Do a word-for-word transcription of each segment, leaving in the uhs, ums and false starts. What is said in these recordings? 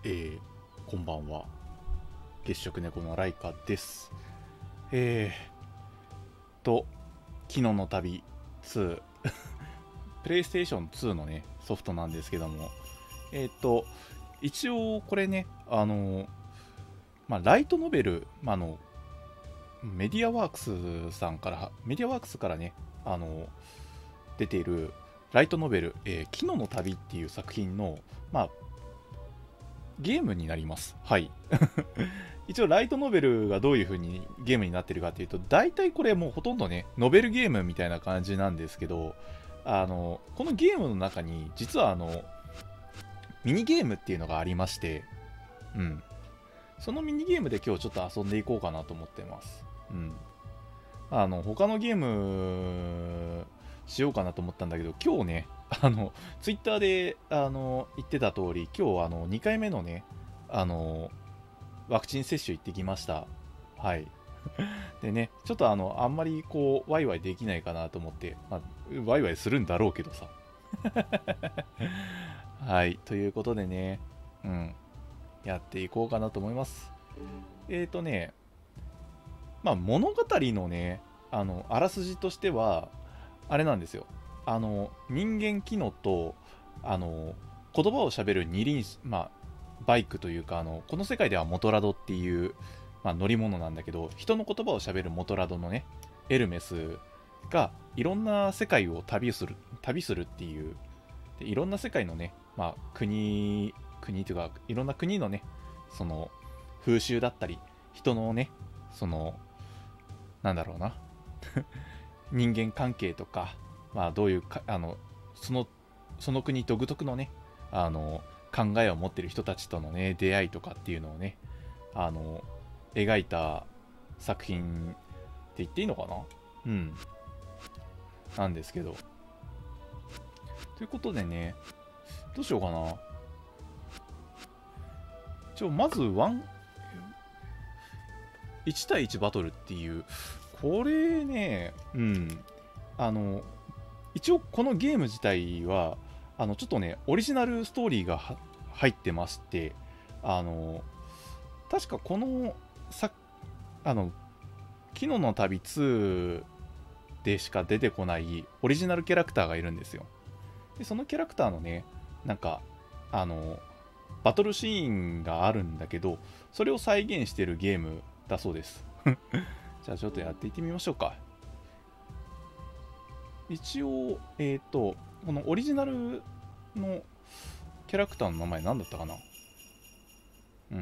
えー、こんばんは。月食猫のライカです。えーと、昨日の旅ツー、プレイステーションツーのね、ソフトなんですけども、えーと、一応これね、あの、まあ、ライトノベル、まあ、あの、メディアワークスさんから、メディアワークスからね、あの、出ているライトノベル、えー、昨日の旅っていう作品の、まあ、ゲームになります。はい。一応ライトノベルがどういう風にゲームになってるかっていうと、大体これもうほとんどね、ノベルゲームみたいな感じなんですけど、あの、このゲームの中に、実はあの、ミニゲームっていうのがありまして、うん。そのミニゲームで今日ちょっと遊んでいこうかなと思ってます。うん。あの、他のゲームしようかなと思ったんだけど、今日ね、あの、ツイッターで、あの、言ってた通り、今日、あの、にかいめのね、あの、ワクチン接種行ってきました。はい。でね、ちょっとあの、あんまりこう、ワイワイできないかなと思って、まあ、ワイワイするんだろうけどさ。はい。ということでね、うん、やっていこうかなと思います。えーとね、まあ、物語のね、あの、あらすじとしては、あれなんですよ。あの、人間機能と、あの、言葉を喋る二輪、まあ、バイクというか、あの、この世界ではモトラドっていう、まあ、乗り物なんだけど、人の言葉を喋るモトラドのね、エルメスが、いろんな世界を旅する、旅するっていう、でいろんな世界のね、まあ、国、国というか、いろんな国のね、その、風習だったり、人のね、その、なんだろうな、人間関係とか、まあ、どういうか、あの、その、その国独特のね、あの、考えを持ってる人たちとのね、出会いとかっていうのをね、あの、描いた作品って言っていいのかな。うん。なんですけど。ということでね、どうしようかな。ちょ、まずワン、いち対いちバトルっていう、これね、うん。あの、一応このゲーム自体は、あの、ちょっとね、オリジナルストーリーが入ってまして、あの、確かこの、さ、あの、昨日の旅ツーでしか出てこないオリジナルキャラクターがいるんですよ。で、そのキャラクターのね、なんか、あの、バトルシーンがあるんだけど、それを再現してるゲームだそうです。じゃあちょっとやっていってみましょうか。一応、えっ、ー、と、このオリジナルのキャラクターの名前何だったかな。うん。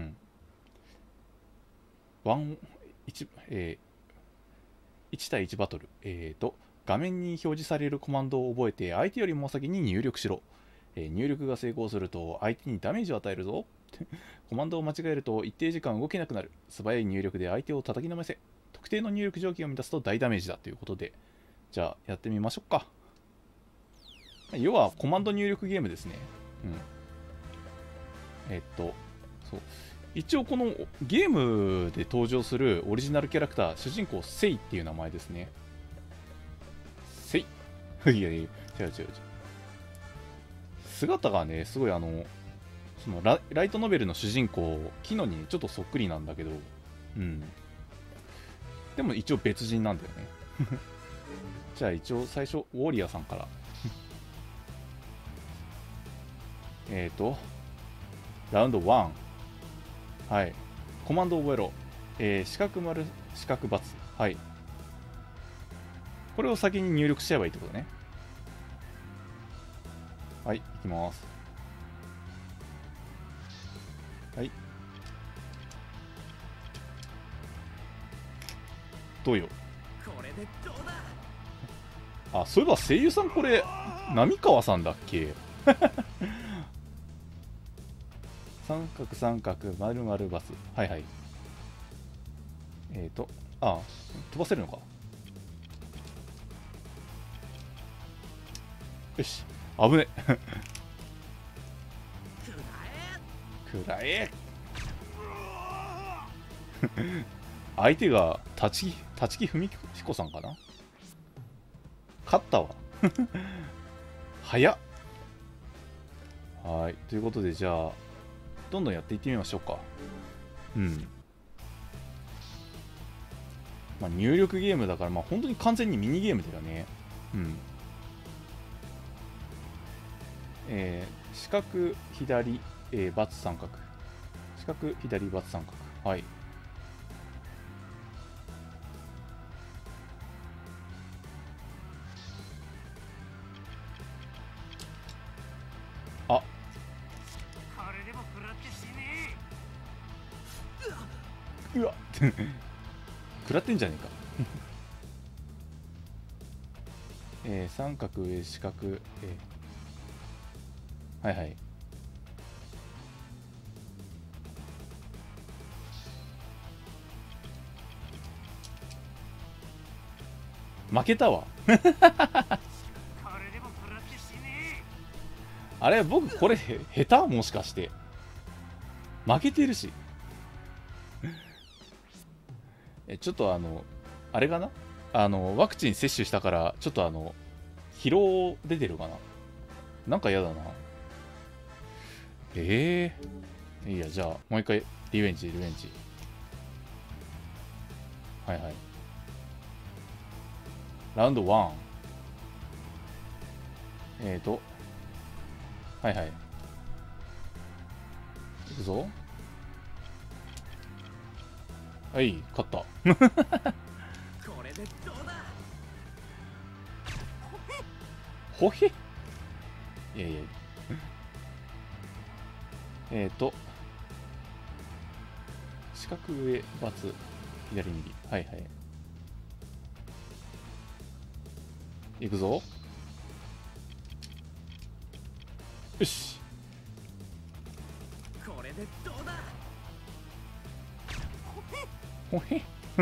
ワン、1、えー、いち対いちバトル。えっ、ー、と、画面に表示されるコマンドを覚えて相手よりも先に入力しろ。えー入力が成功すると相手にダメージを与えるぞ。コマンドを間違えると一定時間動けなくなる。素早い入力で相手を叩きのめせ。特定の入力条件を満たすと大ダメージだということで、じゃあやってみましょうか。要はコマンド入力ゲームですね。うん。えっと、そう。一応このゲームで登場するオリジナルキャラクター、主人公セイっていう名前ですね。セイ。いやいや、違う違う違う。姿がね、すごいあの、そのラライトノベルの主人公、キノにちょっとそっくりなんだけど、うん。でも一応別人なんだよね。じゃあ一応最初、ウォリアーさんから。えっと、ラウンドワン。はい。コマンドを覚えろ。えー、四角丸、四角×。はい。これを先に入力しちゃえばいいってことね。はい、いきます。はい。どうよ。 これでどうだ。 あ、そういえば声優さんこれ、浪川さんだっけ。三角三角丸丸バス。はいはい。えーと、あ、飛ばせるのか。よし、危ね。くらえ。相手が立木立木文彦さんかな。勝ったわ。早っ。はい、ということで、じゃあどんどんやっていってみましょうか。うん。まあ、入力ゲームだから、まあ、本当に完全にミニゲームだよね。うん。えー、四角、左、えー、×三角。四角、左、×三角。はい。あ、うわ食らってんじゃねえかえー、三角上四角、えー、はいはい。負けたわあれ僕これへ下手もしかして負けてるしえちょっとあのあれかな、あのワクチン接種したからちょっとあの疲労出てるかな、なんか嫌だな。ええー、いいや、じゃあもう一回リベンジリベンジ。はいはい。ラウンドワン。えーとはいはい、いくぞ。はい、勝ったこれでどうだ。 ほへ、いやいやえーと四角上×左右、はいはい、いくぞ。よし、 これでどうだ。 ほへ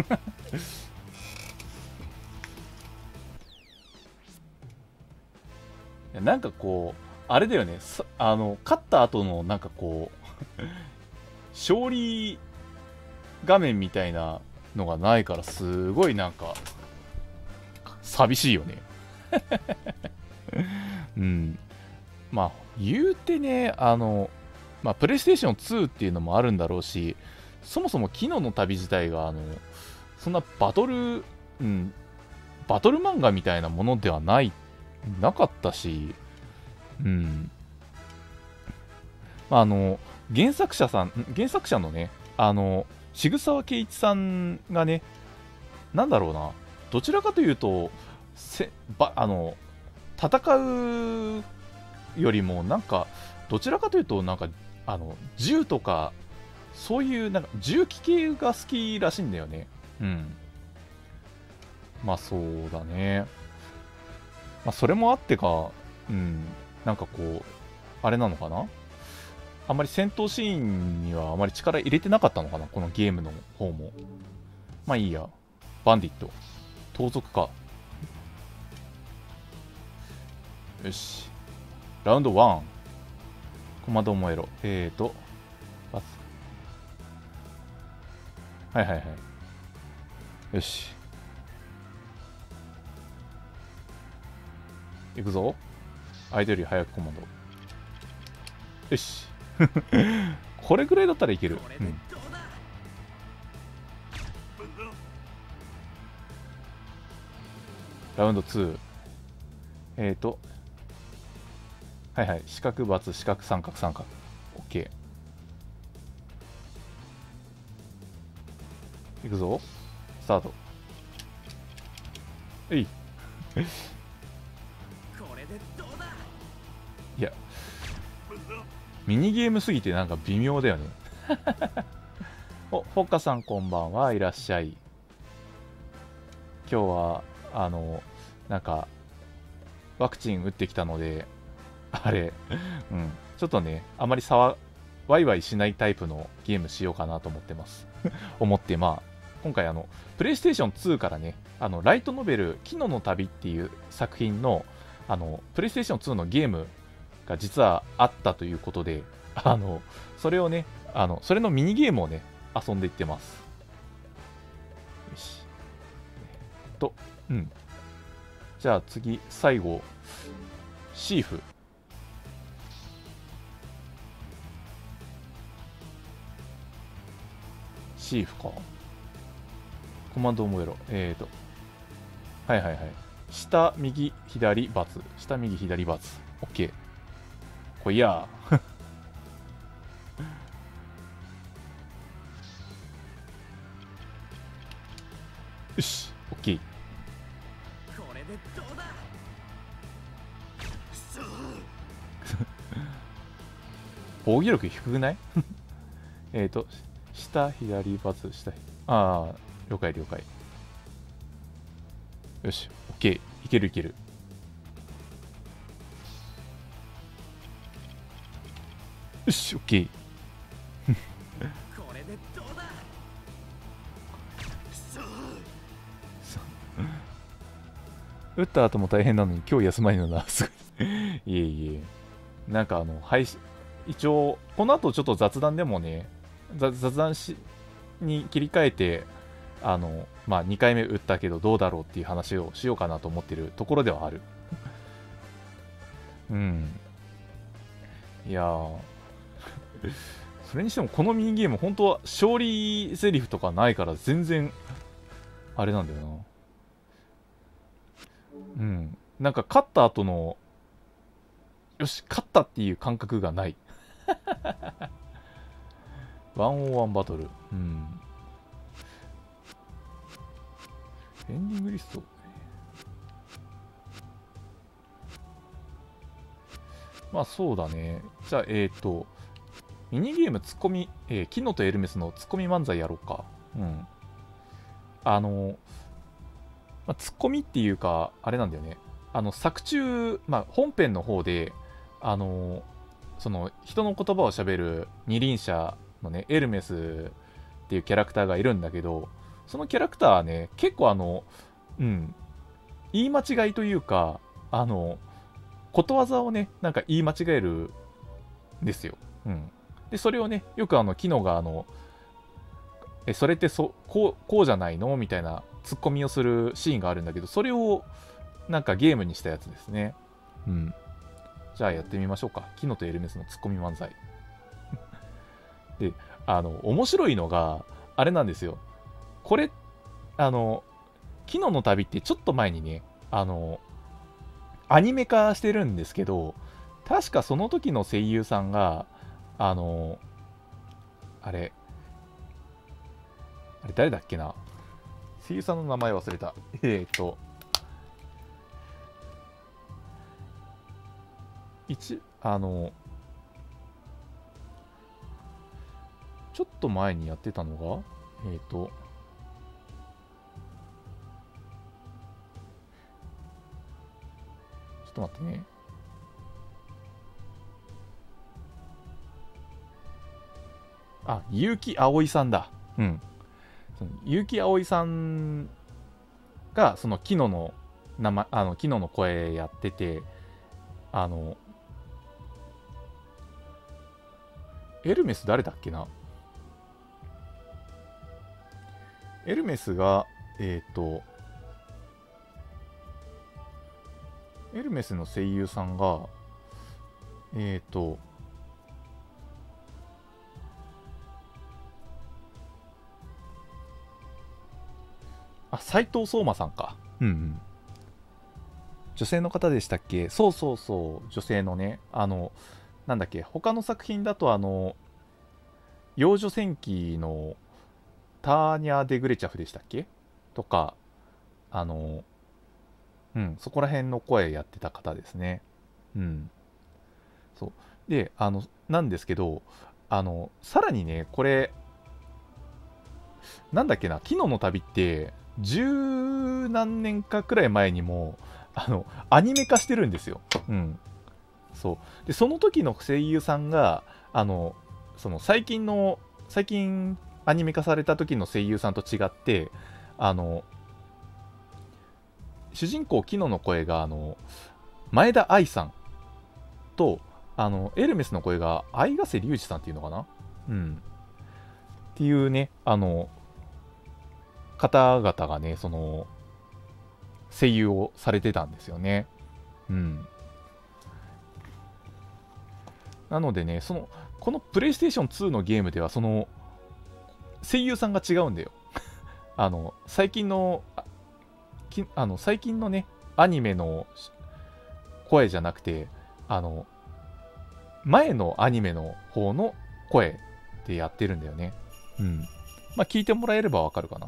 いやなんかこうあれだよね、さあの勝った後のなんかこう勝利画面みたいなのがないからすごいなんか寂しいよねうんまあ言うてね、あのまあプレイステーションツーっていうのもあるんだろうし、そもそも昨日の旅自体があのそんなバトル、うん、バトル漫画みたいなものではないなかったし、うん、まあ、あの原作者さん原作者のね、あの渋沢圭一さんがね、なんだろうな、どちらかというとせばあの戦うよりもなんかどちらかというとなんかあの銃とかそういうなんか銃器系が好きらしいんだよね。うん。まあそうだね。まあそれもあってか、うん、なんかこうあれなのかな。あんまり戦闘シーンにはあまり力入れてなかったのかな、このゲームの方も。まあいいや。バンディット。盗賊か。よし。ラウンドワン。コマンドを燃えろ。えーと。バツ。はいはいはい。よし。行くぞ。相手より早くコマンド。よし。これぐらいだったらいける。うん。ラウンドツー。えーと。はいはい。四角×四角三角三角。OK。いくぞ。スタート。えい。いや、ミニゲームすぎてなんか微妙だよね。お、フォッカさんこんばんはいらっしゃい。今日は、あの、なんか、ワクチン打ってきたので、あれ、うん、ちょっとね、あまりさわ、ワイワイしないタイプのゲームしようかなと思ってます。思って、まあ、今回あの、プレイステーションツーからね、あの、ライトノベル、キノの旅っていう作品の、あの、プレイステーションツーのゲームが実はあったということで、あの、それをね、あの、それのミニゲームをね、遊んでいってます。よし。えっと、うん。じゃあ次、最後、シーフ。 シーフか。コマンドを覚えろ。えーと。はいはいはい。下、右、左、×。下、右、左、×。OK。こいやー。よし、OK。 これでどうだ。そう。 防御力低くないえっと、下、左、×、下。ああ、了解了解。よし、OK。いけるいける。よし、OK。 これでどうだ。そう。 打った後も大変なのに今日休まないのな。すごい。いえいえ。なんかあの、配信、一応、この後ちょっと雑談でもね、雑雑談しに切り替えて、あの、まあ、にかいめ打ったけどどうだろうっていう話をしようかなと思ってるところではある。うん。いやー。それにしてもこのミニゲーム、本当は勝利セリフとかないから全然、あれなんだよな。うん。なんか勝った後の、よし、勝ったっていう感覚がない。ワンオーワンバトル。うん。エンディングリスト。まあそうだね。じゃあ、えっ、ー、と、ミニゲームツッコミ、えー、キノとエルメスのツッコミ漫才やろうか。うん。あの、まあ、ツッコミっていうか、あれなんだよね。あの、作中、まあ本編の方で、あの、その人の言葉をしゃべる二輪車のね、エルメスっていうキャラクターがいるんだけど、そのキャラクターはね、結構あの、うん、言い間違いというか、あの、ことわざをね、なんか言い間違えるんですよ。うん。で、それをね、よくあの、キノがあの、え、それってそこう、こうじゃないのみたいなツッコミをするシーンがあるんだけど、それをなんかゲームにしたやつですね。うん。じゃあやってみましょうか。キノとエルメスのツッコミ漫才。で、あの、面白いのが、あれなんですよ。これ、あの、キノの旅ってちょっと前にね、あの、アニメ化してるんですけど、確かその時の声優さんが、あの、あれ、あれ誰だっけな、声優さんの名前忘れた。えっ、ー、と、一、あの、ちょっと前にやってたのが、えっ、ー、と、ちょっと待ってね。あ、結城葵さんだ。うん。その結城葵さんが、その、キノの名前、あの、キノの声やってて、あの、エルメス誰だっけな。エルメスが、えっ、ー、と、エルメスの声優さんが、えっ、ー、と、あ、斎藤聡馬さんか。うんうん。女性の方でしたっけ。そうそうそう、女性のね、あの、なんだっけ、他の作品だと、あの、幼女戦記のターニャ・デグレチャフでしたっけとか、あの、うん、そこら辺の声やってた方ですね。うん。そう。で、あの、なんですけど、あの、さらにね、これ、なんだっけな、昨日の旅って、十何年かくらい前にも、あの、アニメ化してるんですよ。うん。そう。で、その時の声優さんが、あの、その最近の、最近アニメ化された時の声優さんと違って、あの、主人公キノの声が、あの、前田愛さんと、あの、エルメスの声が相ヶ瀬隆二さんっていうのかな。うん。っていうね、あの、方々がね、その、声優をされてたんですよね。うん。なのでね、その、このプレイステーションツーのゲームでは、その、 声優さんが違うんだよ。あの最近のあきあの最近のねアニメの声じゃなくて、あの前のアニメの方の声でやってるんだよね。うん。まあ聞いてもらえればわかるかな。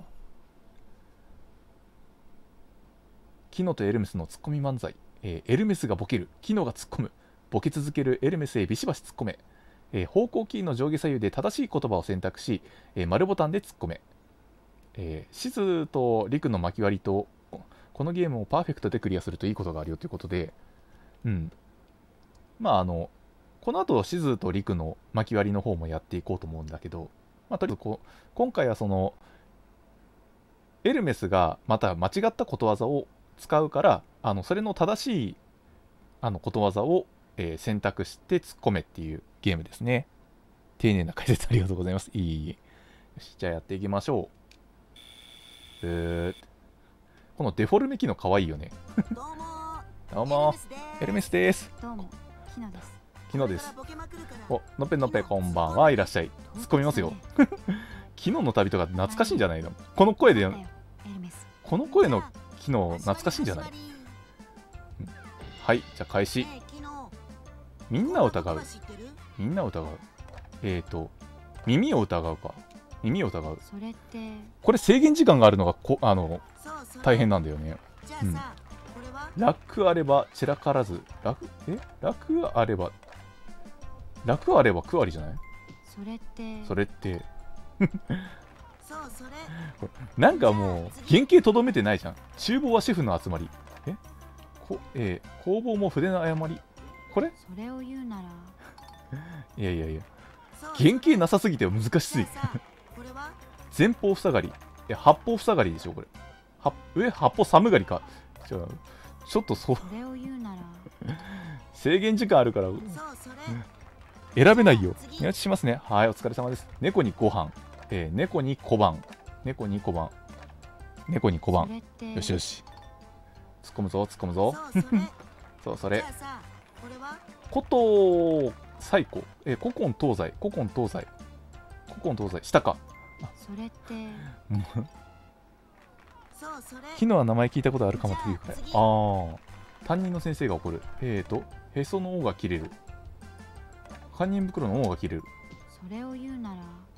キノとエルメスのツッコミ漫才。えーエルメスがボケる、キノが突っ込む。ボケ続けるエルメスへビシバシ突っ込め。えー方向キーの上下左右で正しい言葉を選択し、えー丸ボタンで突っ込め。えー、シズとリクの巻き割りと、このゲームをパーフェクトでクリアするといいことがあるよということで、うん。まあ、あの、この後、シズとリクの巻き割りの方もやっていこうと思うんだけど、まあ、とりあえずこう、今回はその、エルメスがまた間違ったことわざを使うから、あのそれの正しいあのことわざを、えー選択して突っ込めっていうゲームですね。丁寧な解説ありがとうございます。いい。よし、じゃあやっていきましょう。えー、このデフォルメ機能かわいいよね。 どうもどうも、エルメスです。 どうも、ひなです。 昨日です。 ボケまくるからお、のぺのぺこんばんはいらっしゃい。突っ込みますよ。昨日の旅とか懐かしいんじゃないの？この声で、 エルメス。 この声の機能懐かしいんじゃない？はい、じゃあ開始。みんなを疑う。みんなを疑う。えーと、耳を疑うか。耳を疑う。 それってこれ制限時間があるのがこあの大変なんだよね。うん楽あれば散らからず。楽え楽あれば。楽あれば苦ありじゃない？ それってそれってそうそれこれなんかもう原型とどめてないじゃん。厨房はシェフの集まり。えこ、えー工房も筆の誤り。これそれを言うならいやいやいや原型なさすぎて難しすぎ。前方塞がり。え八方塞がりでしょこれ。は上八方寒がりか。じゃあちょっとそうそれを言うなら制限時間あるからそうそれ選べないよ。お願いしますね。はい、お疲れ様です。猫にご飯、えー、猫に小判、猫に小判、猫に小判。 それってよしよし。突っ込むぞ、突っ込むぞ。 そうそれそう、それじゃ。あさこれはこと最古、えー、古今東西、古今東西、古今東西、下か。 それってそうそれ昨日は名前聞いたことあるかもっていうくらい。ああ。担任の先生が怒る。えーと、へその緒が切れる。堪忍袋の尾が切れる。 それを言うなら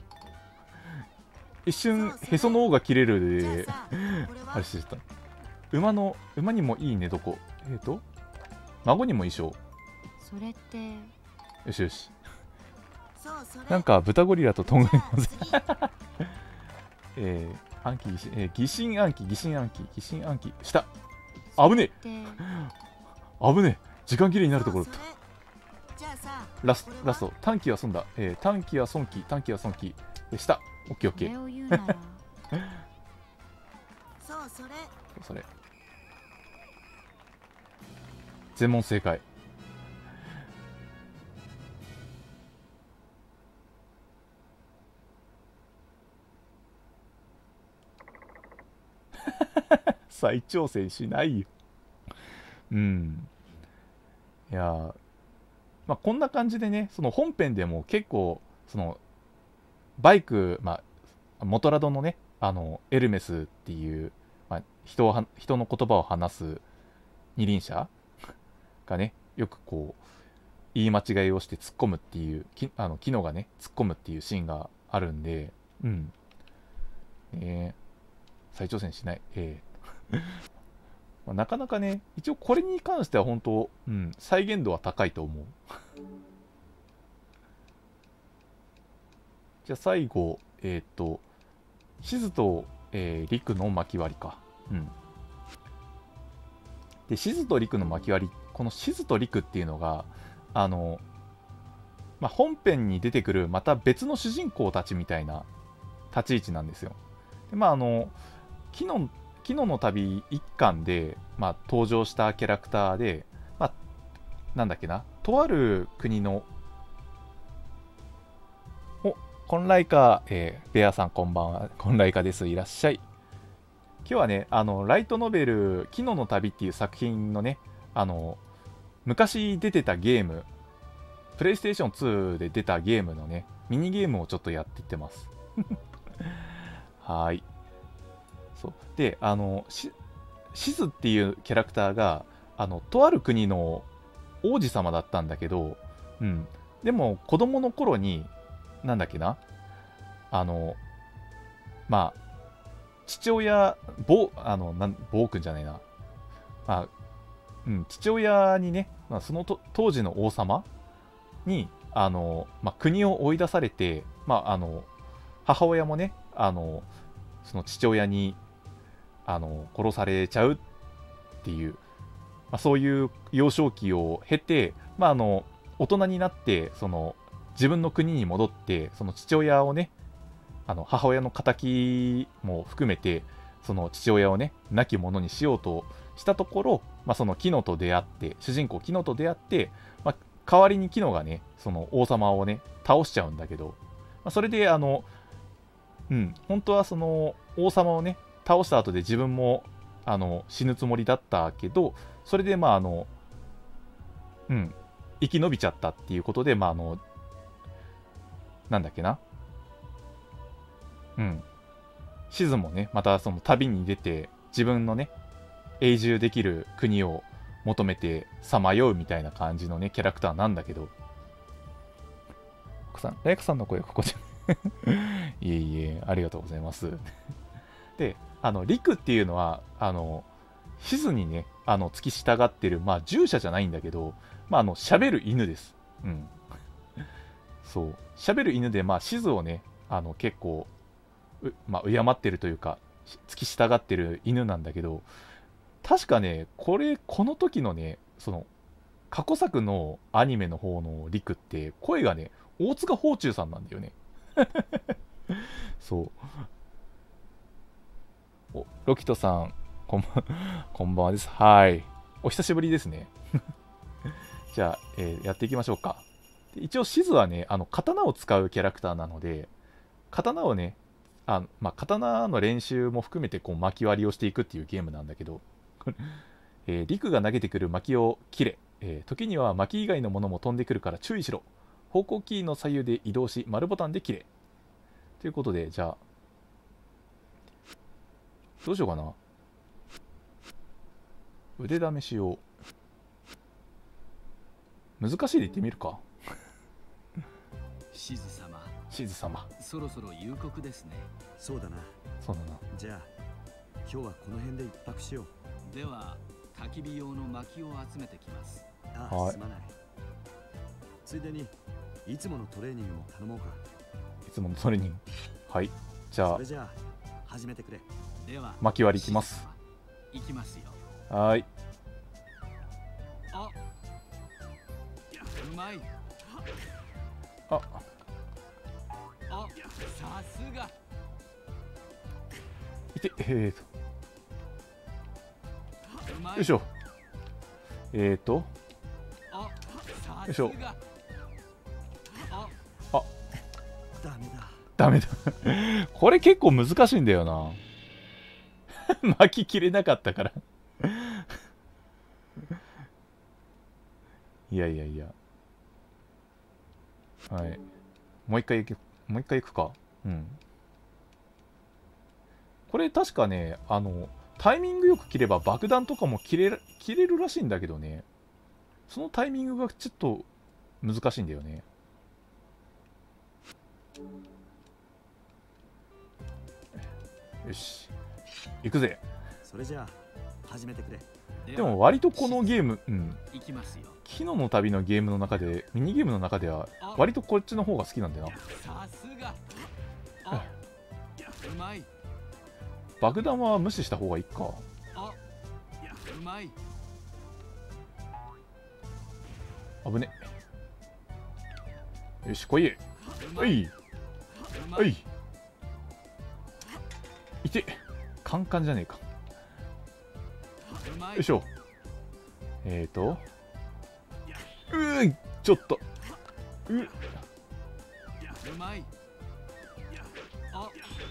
一瞬へその緒が切れるでじゃあさこれはあれしてた。馬の馬にもいい寝床。えーと孫にも衣装。 それってよしよし。 そうそれなんか豚ゴリラととんがりのぜ次えー、暗記疑心、えー、疑心暗鬼疑心暗鬼疑心暗鬼下。危ねってえ危ねえ時間切れになるところだっそうそれじゃあさた。ラストラスト短期は損だ。えー、短期は損期短期は損期で下。オッケーオッケー。 それを言うならそうそれそれ全問正解。再挑戦しないよ。うん。いやーまあこんな感じでね、その本編でも結構そのバイク、まあモトラドのね、あのエルメスっていう、まあ、人をは人の言葉を話す二輪車がね、よくこう言い間違いをして突っ込むっていうきあの機能がね突っ込むっていうシーンがあるんで、うん。えー、再挑戦しない。えーまあなかなかね、一応これに関しては本当、うん、再現度は高いと思う。じゃあ最後、えっ、と、シズと、えー、リクの巻き割りか。うん。で、シズとリクの巻き割り、このシズとリクっていうのが、あの、まあ、本編に出てくるまた別の主人公たちみたいな立ち位置なんですよ。でまあ、あの、昨日、昨日の旅一巻で、まあ、登場したキャラクターで、まあ、なんだっけな、とある国の、お、コンライカ、えー、ベアさんこんばんは、コンライカです、いらっしゃい。今日はね、あの、ライトノベル、昨日の旅っていう作品のね、あの、昔出てたゲーム、プレイステーションツーで出たゲームのね、ミニゲームをちょっとやっていってます。 はーい。そうで、あのしシズっていうキャラクターがあのとある国の王子様だったんだけど、うん、でも子供の頃になんだっけな、あのまあ父親ボあのなんボー君じゃないな、まあうん、父親にね、まあ、そのと当時の王様にあの、まあ、国を追い出されて、まあ、あの母親もねあのその父親にあの殺されちゃうっていう、まあ、そういう幼少期を経て、まあ、あの大人になってその自分の国に戻ってその父親をねあの母親の仇も含めてその父親をね亡き者にしようとしたところ、まあ、そのキノと出会って主人公キノと出会って、まあ、代わりにキノがねその王様をね倒しちゃうんだけど、まあ、それであのうん本当はその王様をね倒した後で自分もあの死ぬつもりだったけど、それでまああのうん生き延びちゃったっていうことで、まああのなんだっけな、うんシズもねまたその旅に出て自分のね永住できる国を求めてさまようみたいな感じのねキャラクターなんだけど、さんライカさんの声ここじゃいえいえありがとうございますで、あのリクっていうのはあのシズにねあの付き従ってる、まあ従者じゃないんだけど、まああの喋る犬です。うんそう喋る犬で、まあシズをねあの結構まあ、敬ってるというか付き従ってる犬なんだけど、確かねこれこの時のねその過去作のアニメの方のリクって声がね大塚芳忠さんなんだよねそうおロキトさんこんばこんばんはです。はいお久しぶりですねじゃあ、えーやっていきましょうか。一応シズはねあの刀を使うキャラクターなので、刀をねあまあ、刀の練習も含めてこう巻き割りをしていくっていうゲームなんだけど、えー、リクが投げてくる巻きを切れ、えー、時には巻き以外のものも飛んでくるから注意しろ、方向キーの左右で移動し丸ボタンで切れということで、じゃあどうしようかな、腕試しを難しいで言ってみるかシズ様、 シズ様そろそろ夕刻ですね。 そうだな。 そうだな。 じゃあ今日はこの辺で一泊しよう。 では焚き火用の薪を集めてきます。 ああ、 はいすまない。ついでにいつものトレーニングも頼もうか。 いつものトレーニング。はいじゃあそれじゃあ始めてくれ。 では巻き割りいきます。 いきますよ。 はいあ、うまい。 ああ、さすが。 いてえーとうまい。 よいしょえーとあ、さよいしょすが。あ、 ダメだ。 ダメだこれ結構難しいんだよな巻ききれなかったからいやいやいやはいもう一回行くもう一回行くか。うんこれ確かねあのタイミングよく切れば爆弾とかも切れる切れるらしいんだけどね、そのタイミングがちょっと難しいんだよね。よし行くぜ。 それじゃあ始めてくれ。 でも割とこのゲーム、うん、 いきますよ。 昨日の旅のゲームの中でミニゲームの中では割とこっちの方が好きなんだよな。 さすが。あ、うまい。 爆弾は無視した方がいいか。 あ、うまい。 危ね。よし来い。 うまはいいうまはいいてカンカンじゃねえか。 うまい。 よいしょえーとうーんちょっとううまい。あ、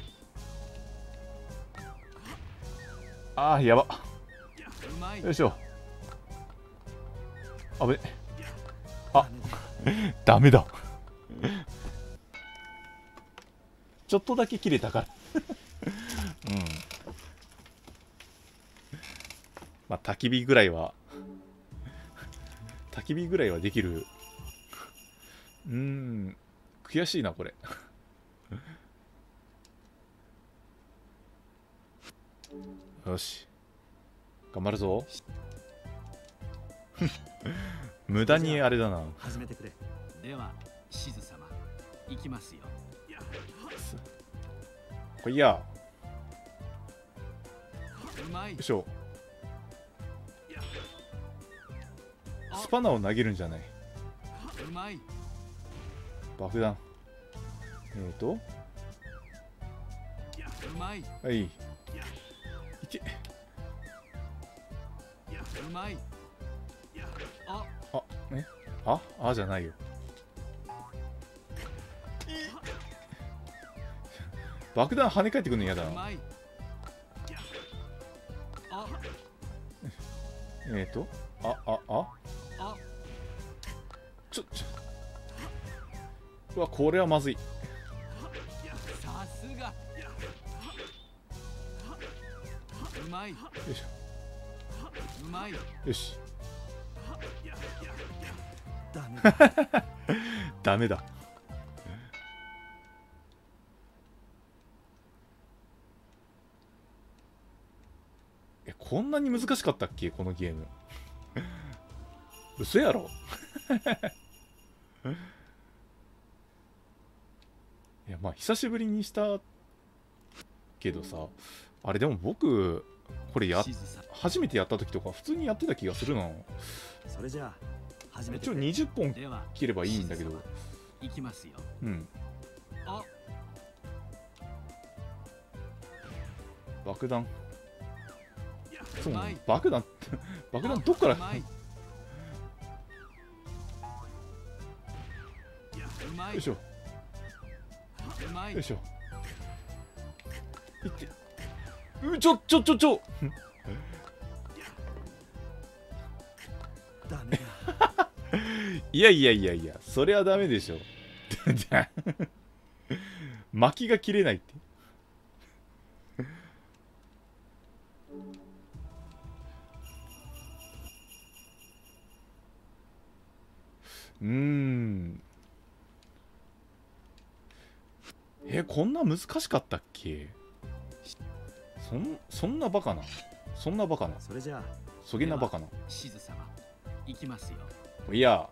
あーやばうまい。 よいしょ危ねあダメだちょっとだけ切れたからまあ焚き火ぐらいは焚き火ぐらいはできる。うーん、悔しいなこれ。よし頑張るぞ。無駄にあれだな。 始めてくれ。 ではシズ様行きますよ。 こいやうまいよいしょ。スパナを投げるんじゃない。 うまい爆弾。えーとうまいはいいけ。 うまいああえああじゃないよ。爆弾跳ね返ってくるの嫌だな。 うまいあえーとああああちょちょうわこれはまずい。 さすがうまいよいしょ。 うまいよしダメだ。 ダメだ。えこんなに難しかったっけこのゲーム。嘘やろ。いやまあ久しぶりにしたけどさ、あれでも僕これやシズさん初めてやった時とか普通にやってた気がするな。 それじゃあ始めて一応くれ。 にじゅっぽんでは切ればいいんだけど。 シズ様行きますよ。 うんあ爆弾。そうなのうまい爆弾爆弾どっからうまいうまいよいしょうまいよいしょいってうちょちょちょちょダメだ。 いやいやいやいやそれはダメでしょ。じゃあ巻きが切れないって。うーんえこんな難しかったっけ。そんそんなバカなそんなバカなそれじゃあそげなバカな。 シズ様行きますよ。 いや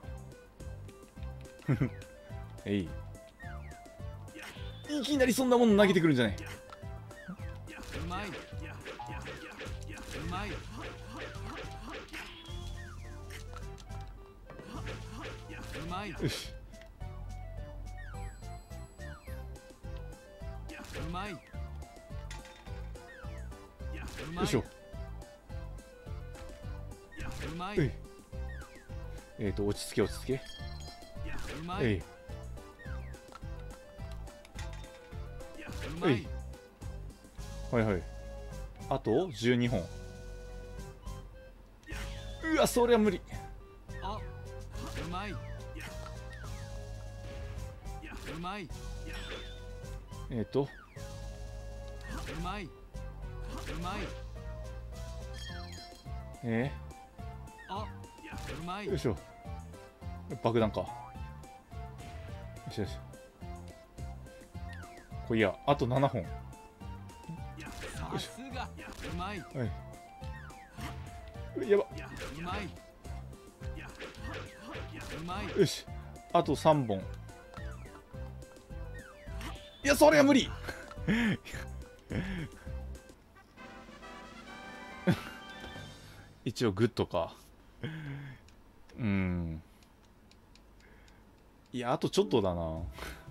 えいいきなりそんなもの投げてくるんじゃない。 うまいうまいうまいよしうまいうまいよいしょ。 うまいえいえーと落ち着け落ち着け。 うまいえいうまいはいはいあとじゅうにほん。うわそりゃ無理。 あうまいうまいうえーとまいうまいえあうまいー、よいしょ爆弾か。よしよしこいやあとななほん。 さすがうまいはい。うやば。 うまいうまいよし。あとさんぼん。いや、それは無理。一応グッドか。うーん。いや、あとちょっとだな。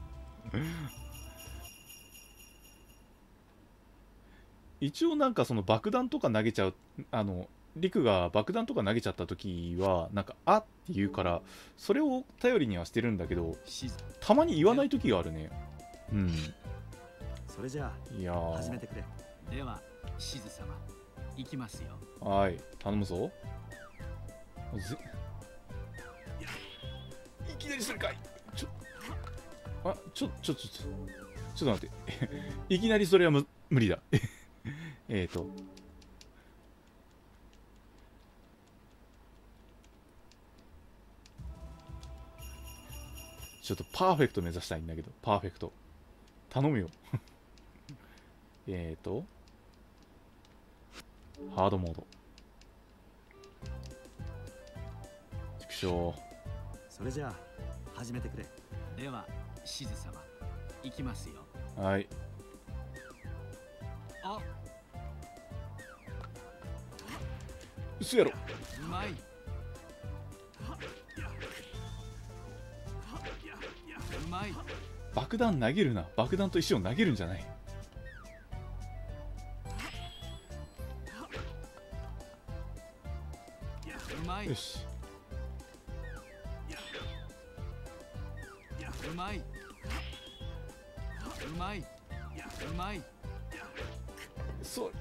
一応なんかその爆弾とか投げちゃう、あのリクが爆弾とか投げちゃった時はなんかあって言うからそれを頼りにはしてるんだけどシズたまに言わない時があるね。うんそれじゃいやあ始めてくれ。 ではシズ様行きますよ。 ーはい頼むぞ。ぜいきなりそれかい。ちょあちょちょちょちょちょっと待っていきなりそれはむ無理だ。えーとちょっとパーフェクト目指したいんだけど、パーフェクト頼むよ。えーとハードモード。畜生。 それじゃあ始めてくれ。 ではシズ様行きますよ。 はい。 あ、 嘘やろ。 うまい。うまい。 爆弾投げるな。爆弾と石を投げるんじゃない。 うまい。 よし。 うまい。うまい。うまい。 そう。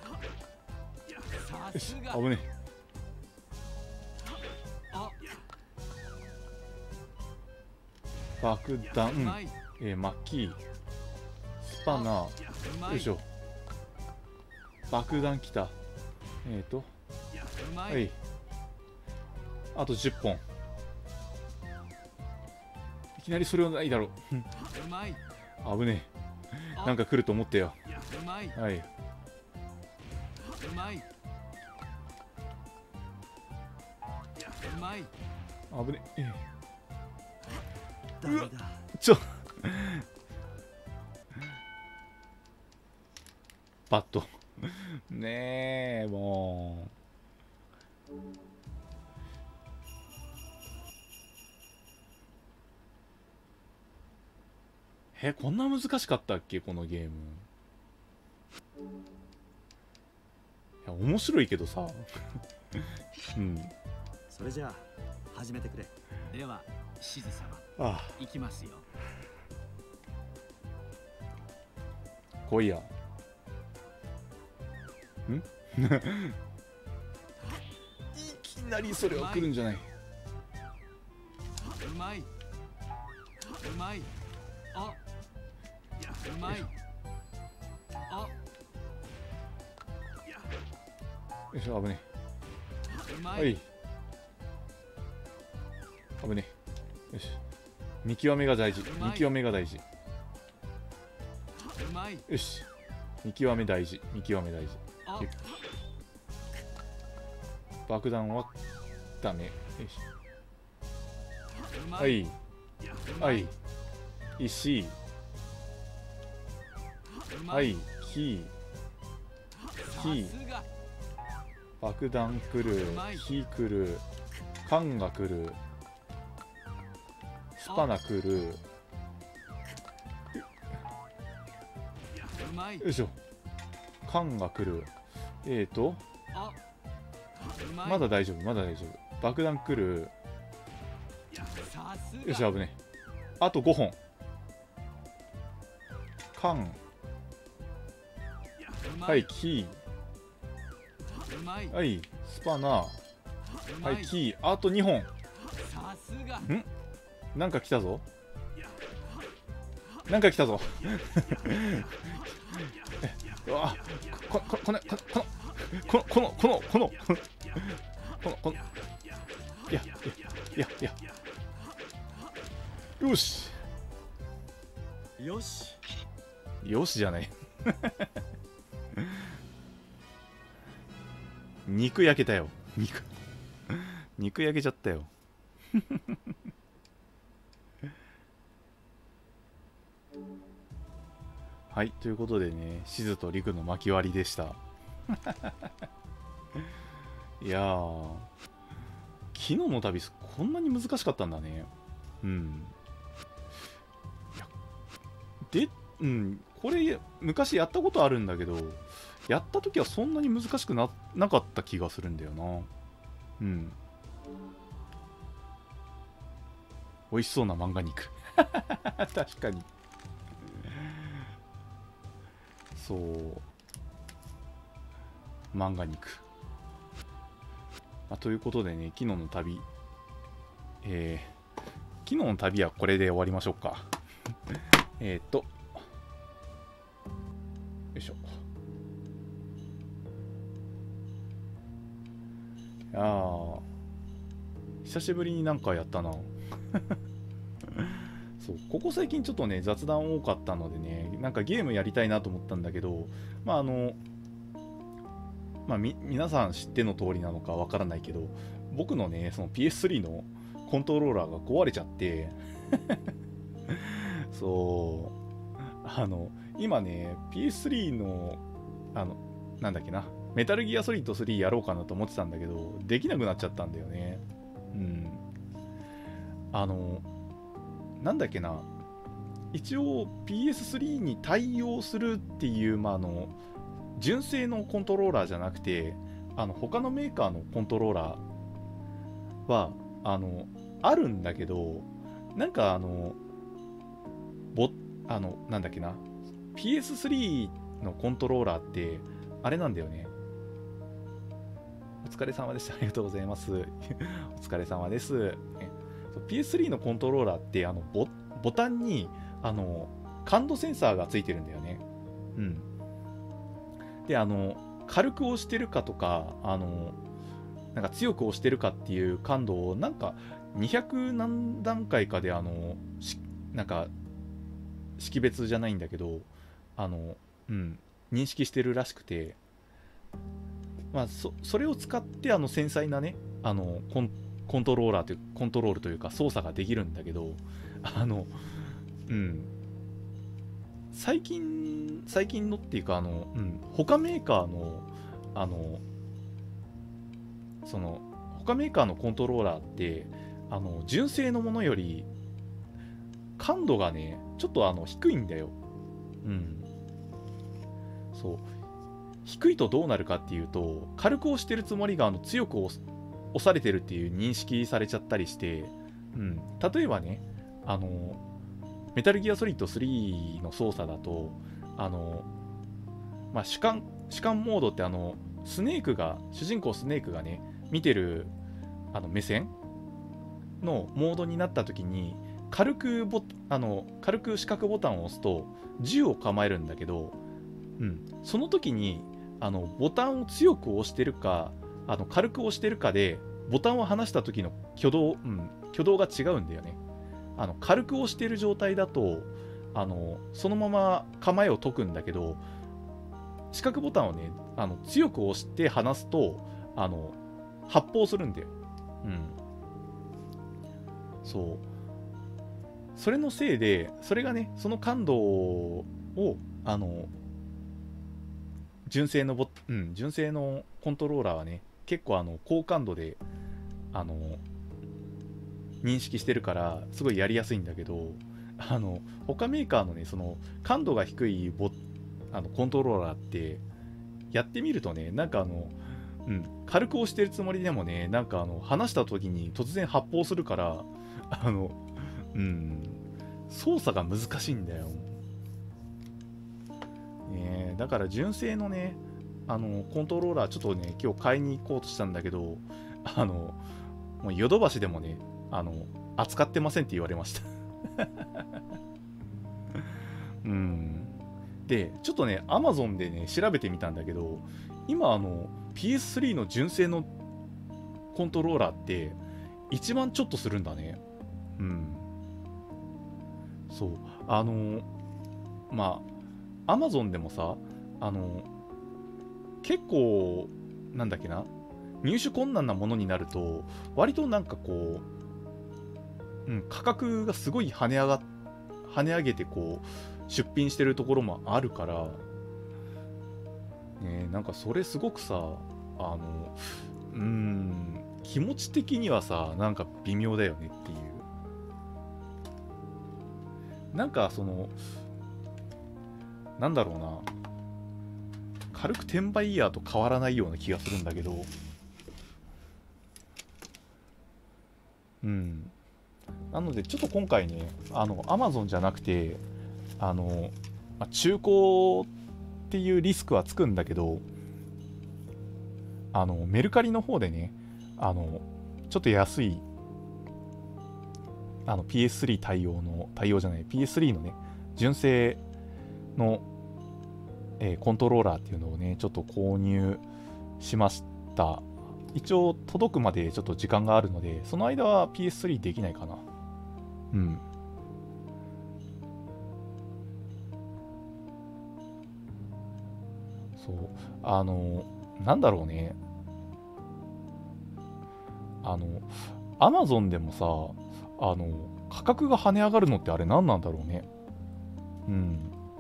さよし。 すが。 危ねえ。 あ、 爆弾、 うまい。 えー、マッキー、スパナ、 うまい。 よいしょ。爆弾きた。えーと、 うま。 はいい。あとじゅっぽん。いきなりそれはないだろう。 うまい。 危ねえ。なんか来ると思ってよ。 うまい。 はい。 うまい。うまい。 危ねえ。 ダメだ。 ちょバット。ねえ、もう。え、こんな難しかったっけこのゲーム。いや、面白いけどさ。うん。 それじゃあ始めてくれ。 ではシズ様あ行きますよ。 あ、来いや。んいきなりそれは来るんじゃない。 うまい。うまい。あ、うまい。あ、 よいしょ、危ねうまえ。はい。 い。 危ねえ。よし。見極めが大事。見極めが大事。 うまい。 よし。見極め大事。見極め大事。 あ、 爆弾はダメ。よし。 うま。 はいい。 うま。 はいい。石。 うま。 はいい。火。火さすが。 爆弾来るうま。い火来る。缶が来る。スパナ来る。 うまい。 よいしょ。缶が来る。えーと、 あ、うまい。 まだ大丈夫、まだ大丈夫。爆弾来る。 さすが。 よし、危ねえ。あとごほん。缶。 うま。 はいい、キうまい。 ー。はい、スパナ。 うま。 はいい、キー。あとにほん。 さすが。 なんか来たぞ。なんか来たぞ。うわこここのこのこのこのこのこのこのこのこのいやいやいやいやよしよし。 よしじゃない。肉焼けたよ。肉肉焼けちゃったよ。はい、ということでね、シズとリクの巻き割りでした。いやー、昨日の旅、こんなに難しかったんだね。うん。いやで、うん、これ、昔やったことあるんだけど、やった時はそんなに難しくな、なかった気がするんだよな。うん。美味しそうな漫画肉。確かに。そう漫画肉、まあ、ということでね、昨日の旅えー、昨日の旅はこれで終わりましょうか。えっとよいしょ。いやー久しぶりになんかやったな。 そうここ最近ちょっとね雑談多かったのでね、なんかゲームやりたいなと思ったんだけど、まああのまあみ皆さん知っての通りなのかわからないけど、僕のねその ピーエススリー のコントローラーが壊れちゃってそうあの今ね ピーエススリー のあのなんだっけな、メタルギアソリッドスリーやろうかなと思ってたんだけど、できなくなっちゃったんだよね。うんあのなんだっけな、一応 ピーエススリー に対応するっていう、まあ、あの純正のコントローラーじゃなくて、あの他のメーカーのコントローラーはあのあるんだけど、なんかあのボあのなんだっけな ピーエススリー のコントローラーってあれなんだよね。お疲れ様でした。ありがとうございますお疲れ様です。ピーエススリー のコントローラーってあの ボ, ボタンにあの感度センサーがついてるんだよね。うん。で、あの軽く押してるかとか、あのなんか強く押してるかっていう感度をなんかにひゃく何段階かであのなんか識別じゃないんだけど、あのうん認識してるらしくて、まあ そ, それを使ってあの繊細なねあのコンコントローラーというコントロールというか操作ができるんだけど、あのうん最近最近のっていうかあの、うん、他メーカーのあのその他メーカーのコントローラーってあの純正のものより感度がねちょっとあの低いんだよ。うんそう低いとどうなるかっていうと、軽く押してるつもりがあの強く押押されてるっていう認識されちゃったりして、うん、例えばねあのメタルギアソリッドスリーの操作だとあの、まあ、主観主観モードってあのスネークが主人公スネークがね見てるあの目線のモードになった時に軽くボあの軽く四角ボタンを押すと銃を構えるんだけど、うん、その時にあのボタンを強く押してるかあの軽く押してるかでボタンを離した時の挙動、うん、挙動が違うんだよね。あの軽く押してる状態だとあのそのまま構えを解くんだけど、四角ボタンをねあの強く押して離すとあの発砲するんだよ。うん。そう。それのせいで、それがねその感度をあの純正のボ、うん、純正のコントローラーはね結構あの高感度であの認識してるからすごいやりやすいんだけど、あの他メーカーのねその感度が低いボあのコントローラーってやってみるとねなんかあの、うん、軽く押してるつもりでもねなんかあの離した時に突然発砲するからあの、うん、操作が難しいんだよ。ね、だから純正のねあのコントローラーちょっとね今日買いに行こうとしたんだけど、あのもうヨドバシでもねあの扱ってませんって言われましたうんでちょっとね Amazon でね調べてみたんだけど、今あの ピーエススリー の純正のコントローラーっていちまんちょっとするんだね。うんそうあのまあAmazon でもさあの結構なんだっけな入手困難なものになると割となんかこう、うん、価格がすごい跳ね上が跳ね上げてこう出品してるところもあるから、ね、なんかそれすごくさあのうーん気持ち的にはさなんか微妙だよねっていう、なんかそのなんだろうな軽く転売ヤーと変わらないような気がするんだけど、うんなのでちょっと今回ねあの Amazon じゃなくてあの、まあ、中古っていうリスクはつくんだけど、あのメルカリの方でねあのちょっと安いあの ピーエススリー 対応の対応じゃない ピーエススリー のね純正の、えー、コントローラーっていうのをねちょっと購入しました。一応届くまでちょっと時間があるのでその間は ピーエススリー できないかな。うんそうあのなんだろうね、あのアマゾンでもさ、あの価格が跳ね上がるのってあれ何なんだろうね。うん。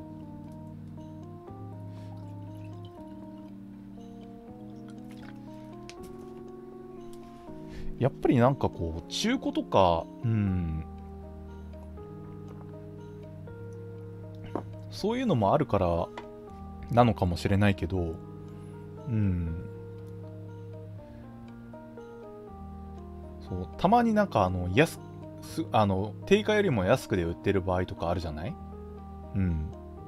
やっぱりなんかこう中古とか、うん、そういうのもあるからなのかもしれないけど、うん、そうたまになんかあの安すあの定価よりも安くで売ってる場合とかあるじゃない。うん。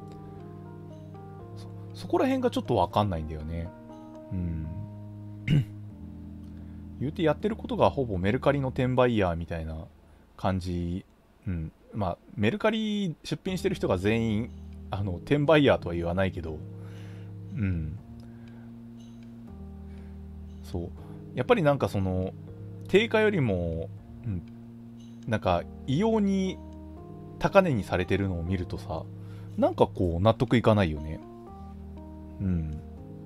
そ、そこら辺がちょっとわかんないんだよね。うん。言うてやってることがほぼメルカリの転売ヤーみたいな感じ。うん。まあメルカリ出品してる人が全員あの転売ヤーとは言わないけど、うん。そう。やっぱりなんかその定価よりも、うん、なんか異様に高値にされてるのを見るとさ、なんかこう納得いかないよね。うん。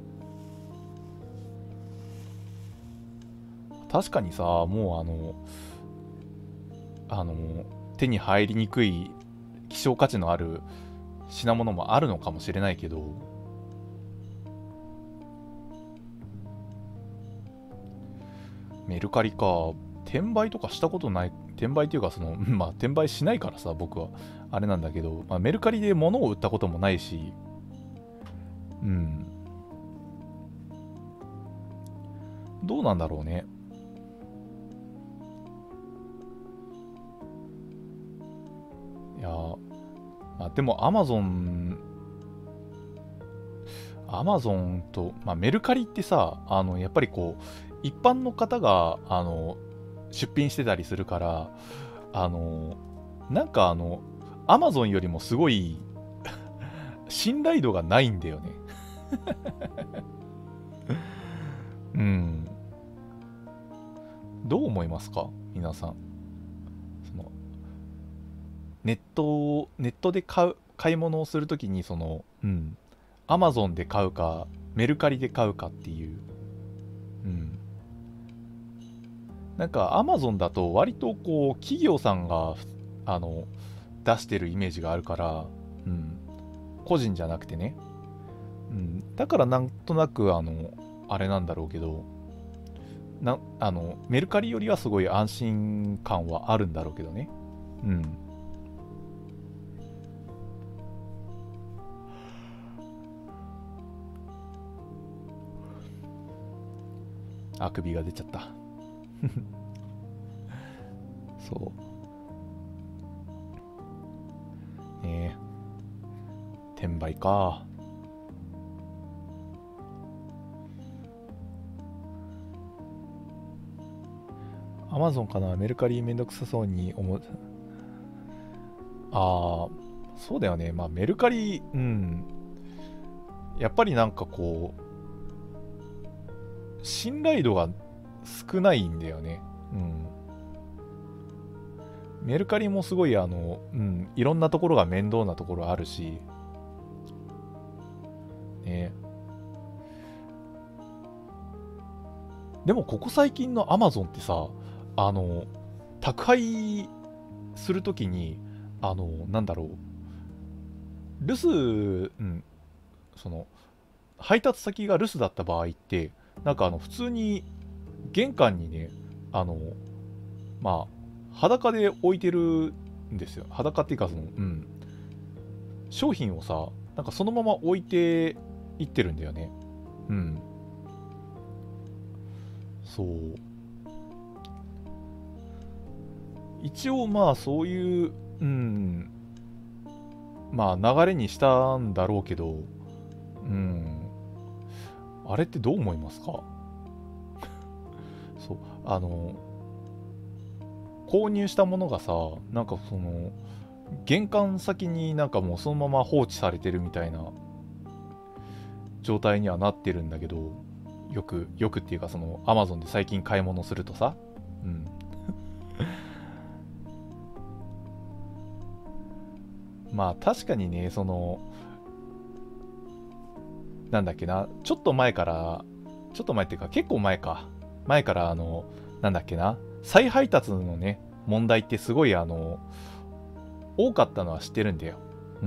確かにさ、もうあの、あの、手に入りにくい希少価値のある品物もあるのかもしれないけど、メルカリか、転売とかしたことない、転売っていうかその、まあ転売しないからさ、僕は。あれなんだけど、まあ、メルカリで物を売ったこともないし、うん。どうなんだろうね。いやー、まあ、でもアマゾン、アマゾンと、まあ、メルカリってさ、あの、やっぱりこう、一般の方が、あの、出品してたりするから、あの、なんかあの、アマゾンよりもすごい信頼度がないんだよね。うん。どう思いますか皆さん。そのネット、ネットで買う、買い物をするときに、その、うん。アマゾンで買うか、メルカリで買うかっていう。うん。なんかアマゾンだと割とこう、企業さんが、あの、出してるイメージがあるから、うん、個人じゃなくてね、うん、だからなんとなくあのあれなんだろうけどな、あのメルカリよりはすごい安心感はあるんだろうけどね。うん。あくびが出ちゃったそうねえ、転売か。アマゾンかな。メルカリめんどくさそうに思う。ああ、そうだよね。まあメルカリ、うん。やっぱりなんかこう、信頼度が少ないんだよね。うん。メルカリもすごいあの、うん、いろんなところが面倒なところあるし、ね。でもここ最近のアマゾンってさ、あの、宅配するときに、あの、なんだろう、留守、うん、その、配達先が留守だった場合って、なんかあの、普通に玄関にね、あの、まあ、裸で置いてるんですよ。裸っていうか、その、うん、商品をさ、なんかそのまま置いていってるんだよね。うん。そう。一応まあそういう、うん、まあ流れにしたんだろうけど、うん、あれってどう思いますかそう、あの、購入したものがさ、なんかその、玄関先になんかもうそのまま放置されてるみたいな状態にはなってるんだけど、よく、よくっていうかその、アマゾンで最近買い物するとさ、うん。まあ確かにね、その、 なんだっけな、ちょっと前から、ちょっと前っていうか結構前か。前からあの、なんだっけな、再配達のね、問題ってすごいあの、多かったのは知ってるんだよ。うん。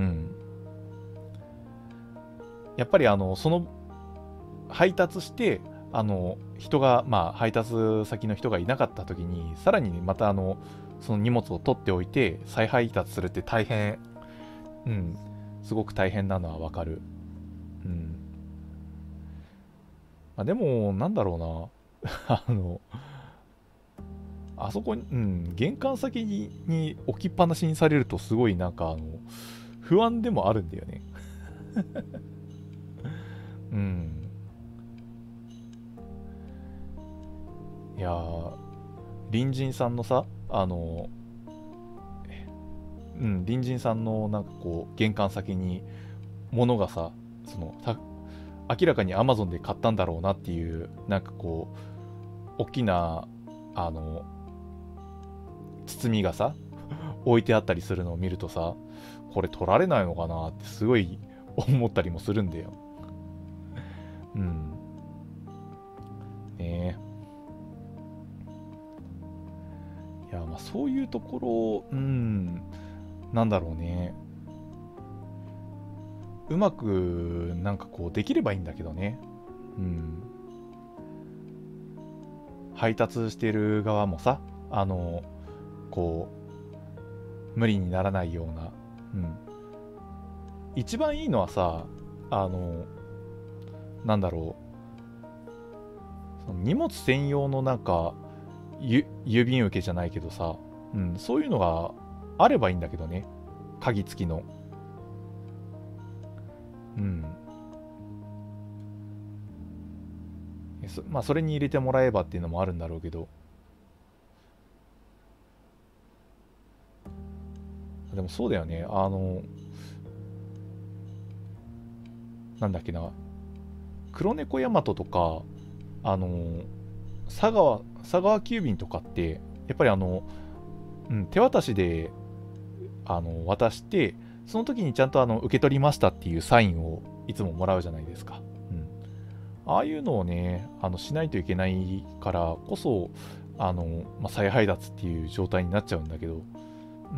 やっぱりあの、その、配達して、あの、人が、まあ、配達先の人がいなかった時に、さらにまたあの、その荷物を取っておいて、再配達するって大変、うん、すごく大変なのはわかる。うん。まあ、でも、なんだろうな。あの、あそこに、うん、玄関先にに置きっぱなしにされると、すごいなんか、あの、不安でもあるんだよね。うん。いやー、隣人さんのさ、あの、うん、隣人さんのなんかこう、玄関先に物がさ、その、た明らかに Amazon で買ったんだろうなっていう、なんかこう、大きな、あの、包みがさ、置いてあったりするのを見るとさ、これ取られないのかなってすごい思ったりもするんだよ。うん。ねえ。いや、まあそういうところ、うん、なんだろうね。うまく、なんかこう、できればいいんだけどね。うん。配達してる側もさ、あの、こう、無理にならないような。うん。一番いいのはさ、あの、なんだろう。その荷物専用のなんか、ゆ郵便受けじゃないけどさ、うん、そういうのがあればいいんだけどね。鍵付きの。うん。そまあ、それに入れてもらえばっていうのもあるんだろうけど。でもそうだよね。あの、なんだっけな。黒猫ヤマトとか、あの、佐川、佐川急便とかって、やっぱりあの、うん、手渡しで、あの、渡して、その時にちゃんとあの、受け取りましたっていうサインをいつももらうじゃないですか。うん。ああいうのをね、あの、しないといけないからこそ、あの、まあ、再配達っていう状態になっちゃうんだけど、うん。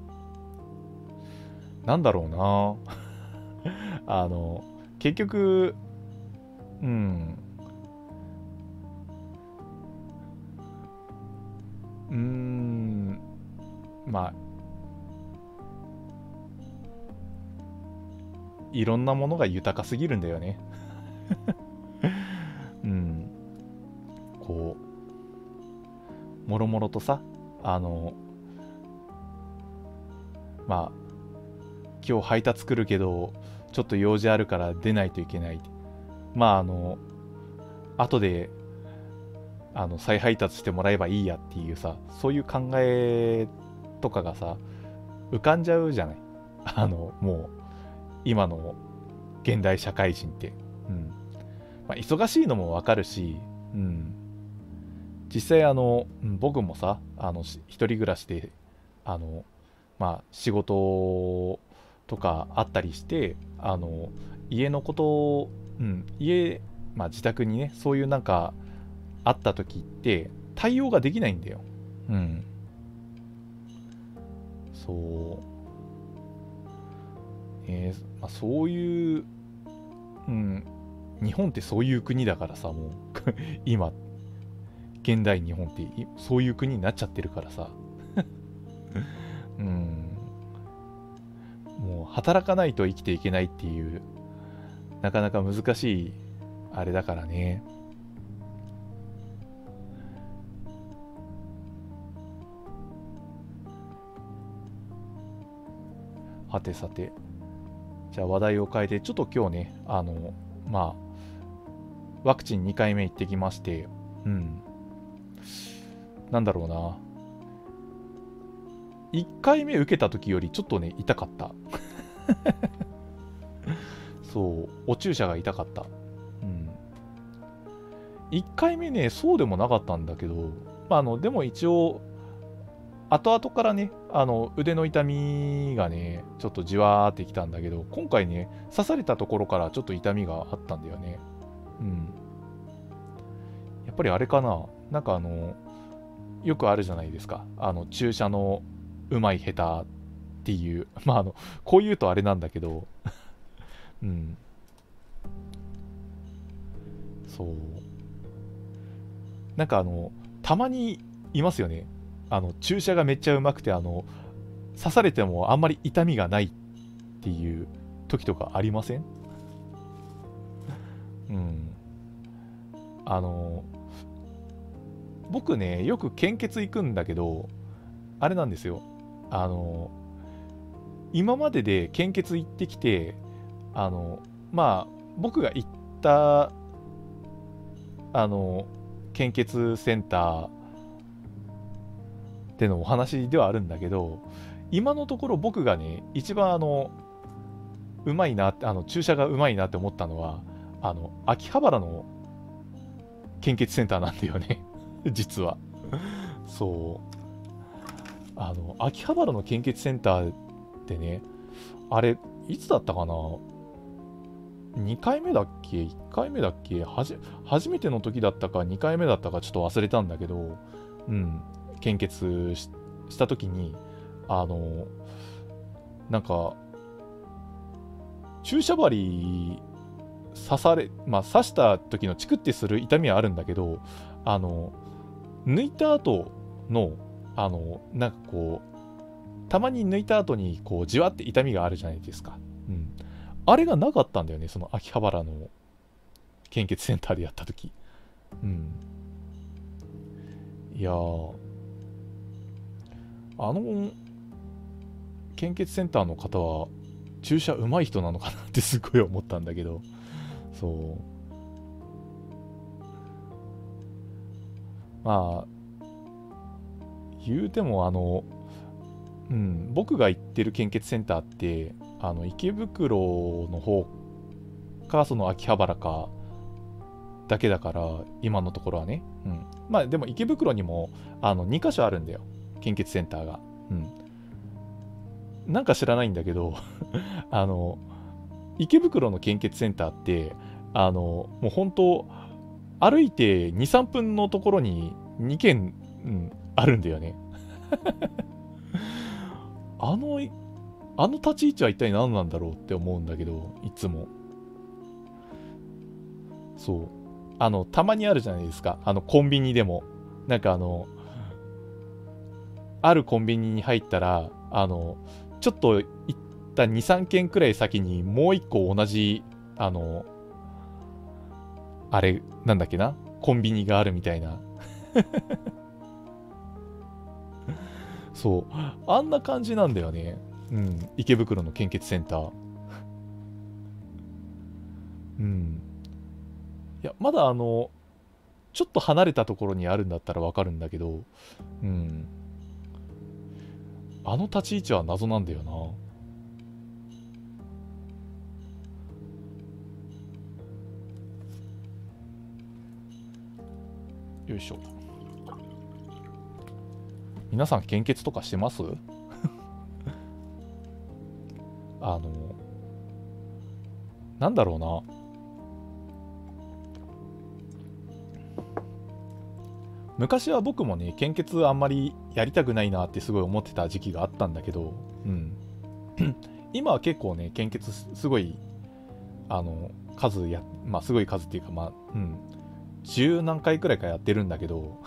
なんだろうなあの、結局、うん。うーん。まあ、いろんなものが豊かすぎるんだよね。うん。こう、もろもろとさ、あの、まあ、今日配達来るけど、ちょっと用事あるから出ないといけない。まあ、あの、後で、あの、再配達してもらえばいいやっていうさ、そういう考えとかがさ、浮かんじゃうじゃない。あの、もう、今の現代社会人って。うん。まあ、忙しいのもわかるし、うん。実際、あの、僕もさ、あの、一人暮らしで、あの、まあ、仕事とかあったりして、あの、家のことを、うん、家、まあ、自宅にね、そういうなんか、あった時って、対応ができないんだよ。うん。そう。えーまあ、そういう、うん、日本ってそういう国だからさ、もう今、現代日本ってそういう国になっちゃってるからさ、うん、もう働かないと生きていけないっていう、なかなか難しい、あれだからね。はてさて。じゃあ話題を変えて、ちょっと今日ね、あの、まあ、ワクチンにかいめ行ってきまして、うん。なんだろうな。いっかいめ受けた時よりちょっとね、痛かった。そう、お注射が痛かった。うん。いっかいめね、そうでもなかったんだけど、まあ、あの、でも一応、 後々からね、あの腕の痛みがね、ちょっとじわーってきたんだけど、今回ね、刺されたところからちょっと痛みがあったんだよね。うん。やっぱりあれかな、なんかあの、よくあるじゃないですか。あの、注射のうまい下手っていう、まああの、こう言うとあれなんだけど、うん。そう。なんかあの、たまにいますよね。あの注射がめっちゃうまくて、あの刺されてもあんまり痛みがないっていう時とかありません？うん。あの僕ね、よく献血行くんだけど、あれなんですよ。あの今までで献血行ってきて、あのまあ僕が行ったあの献血センターでのお話ではあるんだけど、今のところ僕がね、一番あのうまいなって、あの注射がうまいなって思ったのは、あの秋葉原の献血センターなんだよね実は。そうあの秋葉原の献血センターってね、あれいつだったかな、にかいめだっけ、いっかいめだっけ、はじ初めての時だったかにかいめだったかちょっと忘れたんだけど、うん、献血 し, した時に、あのなんか注射針刺され、まあ刺した時のチクってする痛みはあるんだけど、あの抜いた後のあのなんかこうたまに抜いた後にこうじわって痛みがあるじゃないですか。うん。あれがなかったんだよね、その秋葉原の献血センターでやった時。うん。いやー、あの献血センターの方は注射うまい人なのかなってすごい思ったんだけど、そうまあ言うてもあの、うん、僕が行ってる献血センターってあの池袋の方かその秋葉原かだけだから、今のところはね、うん、まあでも池袋にもあのにかしょあるんだよ、献血センターが。うん。なんか知らないんだけどあの池袋の献血センターってあのもう本当歩いて にさんぷんのところににけん、うん、あるんだよねあのあの立ち位置は一体何なんだろうって思うんだけど、いつもそうあのたまにあるじゃないですか、あのコンビニでもなんかあのあるコンビニに入ったら、あのちょっと行ったにさんけんくらい先にもう一個同じあのあれなんだっけな、コンビニがあるみたいなそうあんな感じなんだよね。うん、池袋の献血センターうんいやまだあのちょっと離れたところにあるんだったらわかるんだけど、うんあの立ち位置は謎なんだよな。よいしょ。皆さん献血とかしてますあのなんだろうな、昔は僕もね献血あんまりやりたくないなってすごい思ってた時期があったんだけど、うん今は結構ね献血すごいあの数やまあすごい数っていうかまあうん十何回くらいかやってるんだけど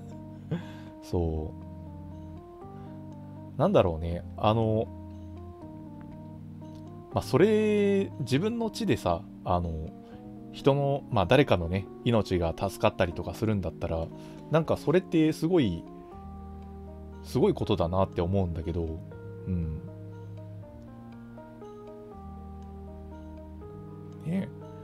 そうなんだろうね、あのまあそれ自分の地でさ、あの人のまあ誰かのね命が助かったりとかするんだったら、なんかそれってすごいすごいことだなって思うんだけど、うんね、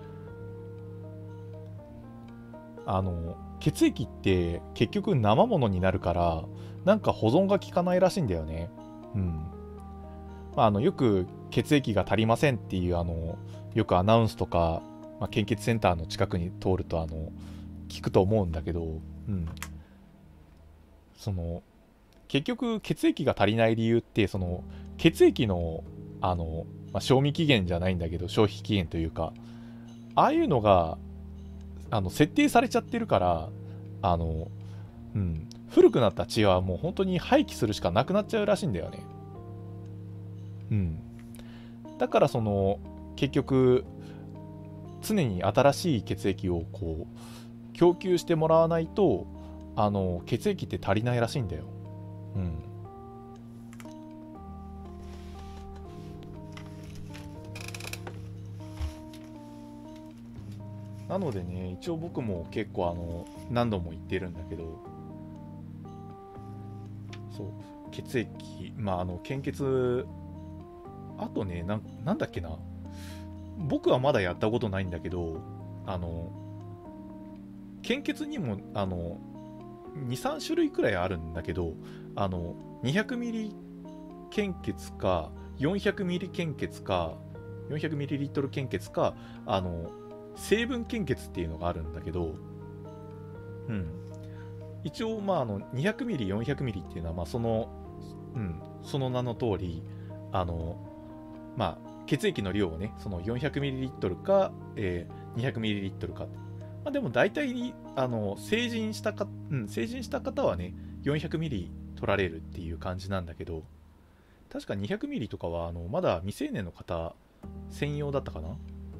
あの血液って結局生ものになるからなんか保存が効かないらしいんだよね。うん。まあ、あのよく血液が足りませんっていうあのよくアナウンスとか、まあ、献血センターの近くに通るとあの聞くと思うんだけど、うん。その結局血液が足りない理由ってその血液のあの、まあ、賞味期限じゃないんだけど消費期限というかああいうのがあの設定されちゃってるからあの、うん、古くなった血はもう本当に廃棄するしかなくなっちゃうらしいんだよね。うん、だからその結局常に新しい血液をこう供給してもらわないとあの血液って足りないらしいんだよ。うん、なのでね一応僕も結構あの何度も言ってるんだけどそう血液まああの献血あとねな、なんだっけな僕はまだやったことないんだけどあの献血にもあの にさん種類くらいあるんだけどあの にひゃくミリ 献血か よんひゃくミリ 献血か よんひゃくミリリットル 献血かあの成分献血っていうのがあるんだけど、うん、一応まああの にひゃくミリ、よんひゃくミリ っていうのはまあその、うん、その名の通りあのまあ血液の量をねその よんひゃくミリリットル か、えー、にひゃくミリリットル か、まあ、でも大体あの成人したか、うん、成人した方はね よんひゃくミリ 取られるっていう感じなんだけど確か にひゃくミリ とかはあのまだ未成年の方専用だったかな。うん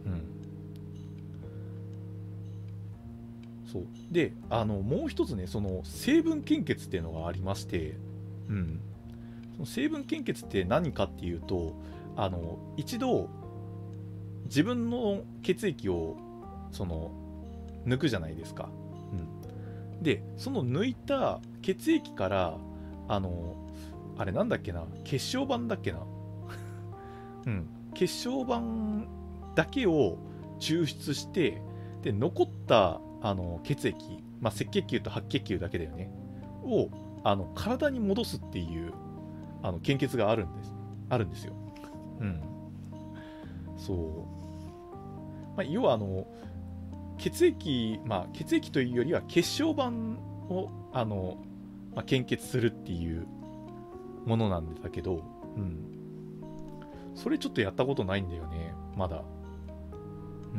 そうであのもう一つねその成分献血っていうのがありまして、うん、その成分献血って何かっていうとあの一度自分の血液をその抜くじゃないですか、うん、でその抜いた血液からあのあれなんだっけな血小板だっけな、うん、血小板だけを抽出してで残ったあの血液、まあ、赤血球と白血球だけだよねをあの体に戻すっていうあの献血があるんですあるんですよ。うん、そう、まあ、要はあの血液まあ血液というよりは血小板をあの、まあ、献血するっていうものなんだけど、うん、それちょっとやったことないんだよねまだ。うん。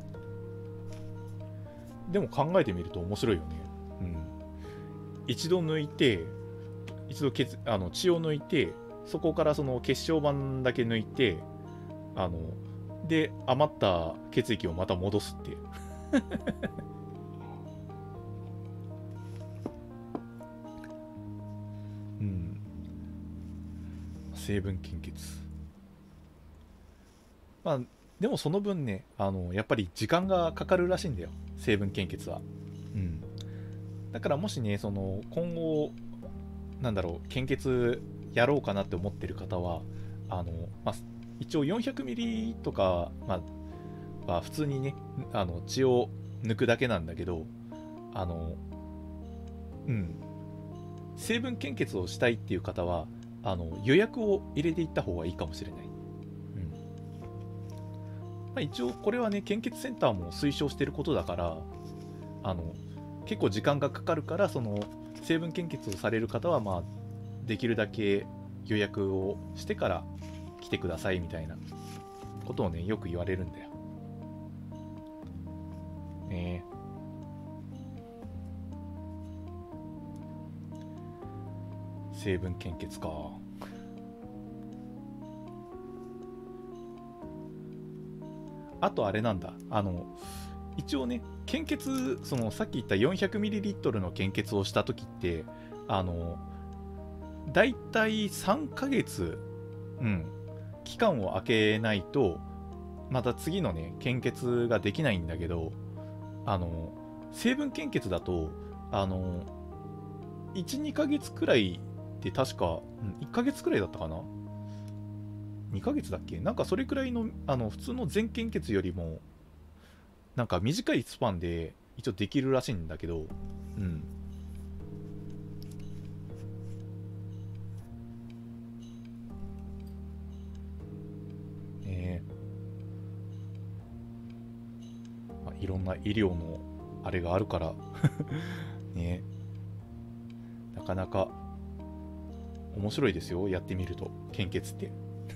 でも考えてみると面白いよね。うん。一度抜いて、一度血あの血を抜いて、そこからその血小板だけ抜いて、あの、で、余った血液をまた戻すっていう。うん。成分献血。まあ、でもその分ね、あの、やっぱり時間がかかるらしいんだよ。成分献血は。うん。だからもしね、その、今後、なんだろう、献血やろうかなって思ってる方は、あの、まあ、一応 よんひゃくミリ とか、まあ、は普通にね、あの、血を抜くだけなんだけど、あの、うん。成分献血をしたいっていう方は、あの、予約を入れていった方がいいかもしれない。まあ、一応これはね献血センターも推奨してることだからあの結構時間がかかるからその成分献血をされる方はまあできるだけ予約をしてから来てくださいみたいなことをねよく言われるんだよね。成分献血か。あとあれなんだ、あの一応ね献血そのさっき言った よんひゃくミリリットル の献血をした時ってあのだいたいさんかげつ、うん、期間を空けないとまた次のね献血ができないんだけどあの成分献血だとあの いち、にかげつくらいで確か、うん、いっかげつくらいだったかなにかげつだっけなんかそれくらいの、あの普通の全献血よりもなんか短いスパンで一応できるらしいんだけど、うんねえ、まあ、いろんな医療のあれがあるからねえなかなか面白いですよ、やってみると。献血って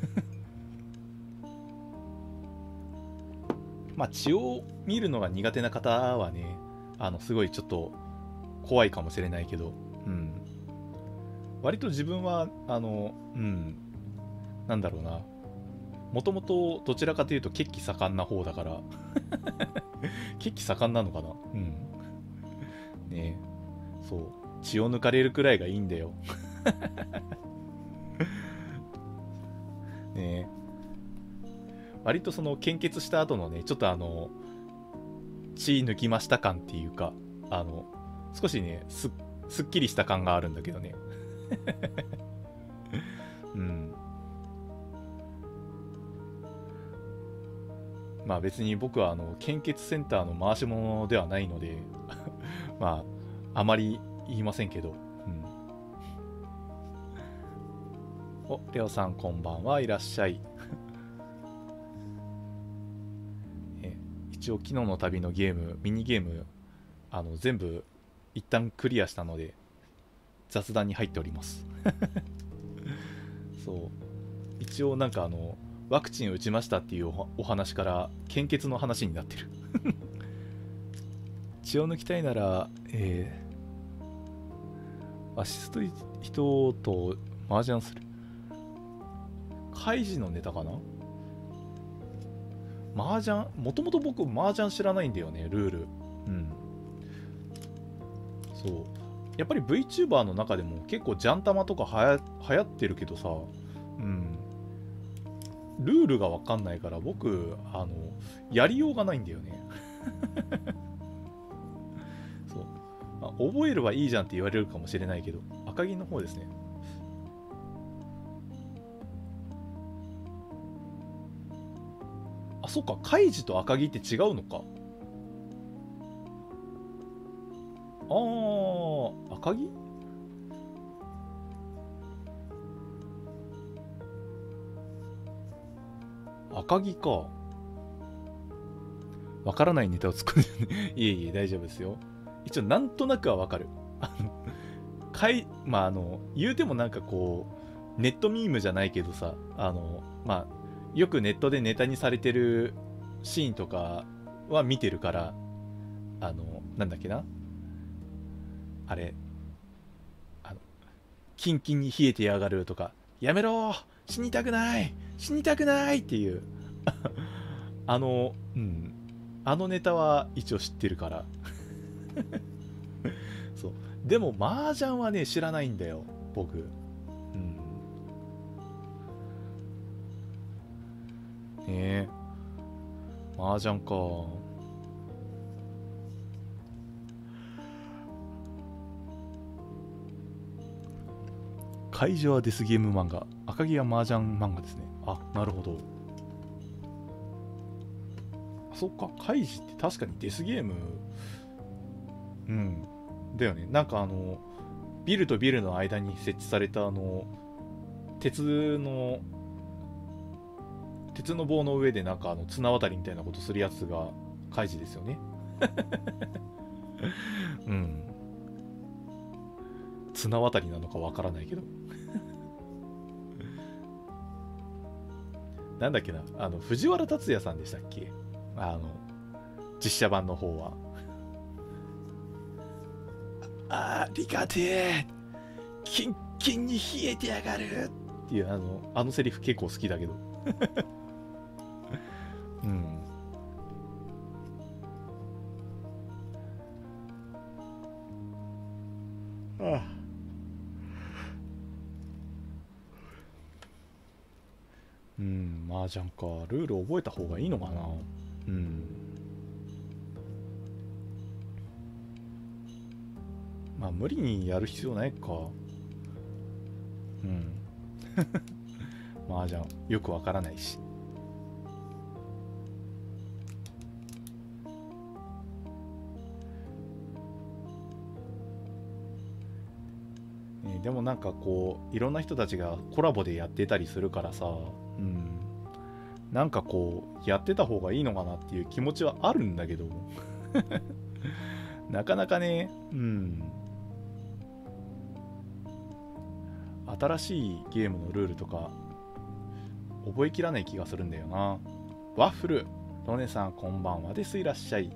まあ血を見るのが苦手な方はね、あのすごいちょっと怖いかもしれないけど、うん、割と自分はあのうんなんだろうな、もともとどちらかというと血気盛んな方だから血気盛んなのかな、うんねえ、そう血を抜かれるくらいがいいんだよねえ、割とその献血した後のね、ちょっとあの血抜きました感っていうか、あの少しね す, すっきりした感があるんだけどねうんまあ別に僕はあの献血センターの回し者ではないのでまああまり言いませんけど、うん、お、レオさんこんばんはいらっしゃいえ一応昨日の旅のゲームミニゲームあの全部一旦クリアしたので雑談に入っておりますそう一応なんかあのワクチン打ちましたっていうお話から献血の話になってる血を抜きたいなら、えー、アシスト人と麻雀するカイジのネタかな。麻雀もともと僕麻雀知らないんだよね、ルール。うんそうやっぱり VTuber の中でも結構ジャンタマとかはや流行ってるけどさ、うんルールが分かんないから僕あのやりようがないんだよねそう、まあ、覚えればいいじゃんって言われるかもしれないけど、赤銀の方ですね。あ、そっか、カイジと赤城って違うのか。あー、赤城赤城か。わからないネタを作るいえいえ、大丈夫ですよ。一応、なんとなくはわかる。あの、かい、まあ、あの、言うてもなんかこう、ネットミームじゃないけどさ、あの、まあ、よくネットでネタにされてるシーンとかは見てるから、あの、なんだっけなあれ、あの、キンキンに冷えてやがるとか、やめろ死にたくない死にたくないっていうあの、うん、あのネタは一応知ってるからそう。でも、麻雀はね、知らないんだよ、僕。うん。ねえ。麻雀か。怪獣はデスゲーム漫画、赤城は麻雀漫画ですね。あ、なるほど。あ、そっか、怪獣って確かにデスゲーム、うん、だよね。なんかあの、ビルとビルの間に設置されたあの、鉄の、鉄の棒の上でなんかあの綱渡りみたいなことするやつが怪獣ですよね。うん。綱渡りなのかわからないけどなんだっけな、あの藤原竜也さんでしたっけ、あの実写版の方は。ありがてえキンキンに冷えてやがるっていうあのあのセリフ結構好きだけどうんああうん、麻雀か。ルール覚えた方がいいのかな。うん。まあ、無理にやる必要ないか。うん。麻雀、よくわからないし。ね、でもなんかこう、いろんな人たちがコラボでやってたりするからさ、うん、なんかこうやってた方がいいのかなっていう気持ちはあるんだけどなかなかね、うん、 新しいゲームのルールとか覚えきらない気がするんだよな。ワッフル、ロネさんこんばんはです。いらっしゃい。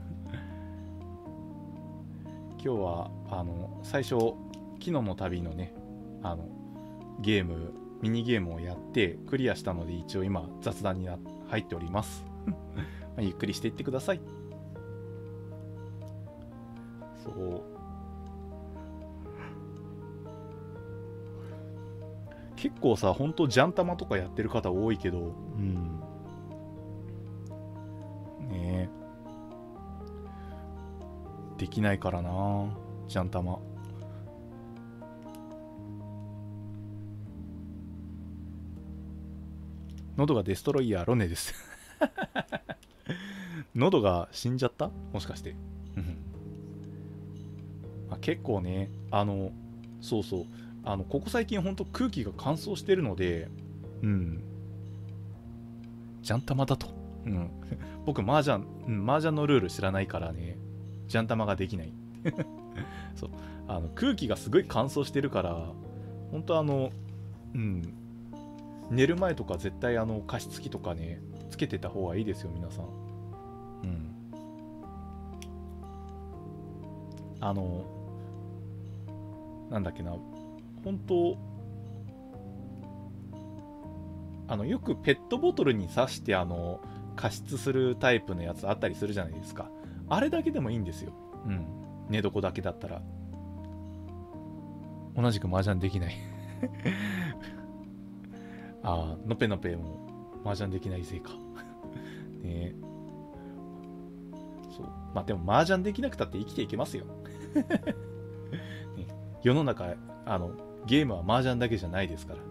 今日はあの最初昨日の旅のね、あのゲームミニゲームをやってクリアしたので、一応今雑談にな入っております。まあゆっくりしていってください。そう結構さ、ほんとジャンタマとかやってる方多いけど、うんねえできないからな、ジャンタマ。喉がデストロイヤーロネです喉が死んじゃったもしかしてまあ結構ね、あのそうそう、あのここ最近ほんと空気が乾燥してるので、うんジャンタマだと、うん僕麻雀、うん、麻雀のルール知らないからね、ジャンタマができないそう、あの空気がすごい乾燥してるから、本当あのうん寝る前とか絶対あの加湿器とかねつけてた方がいいですよ皆さん。うんあのなんだっけな、本当あのよくペットボトルに刺してあの加湿するタイプのやつあったりするじゃないですか。あれだけでもいいんですよ。うん寝床だけだったら。同じく麻雀できないああのぺのぺも麻雀できないせいかねえ、そうまあでも麻雀できなくたって生きていけますよ、ね、世の中あのゲームは麻雀だけじゃないですから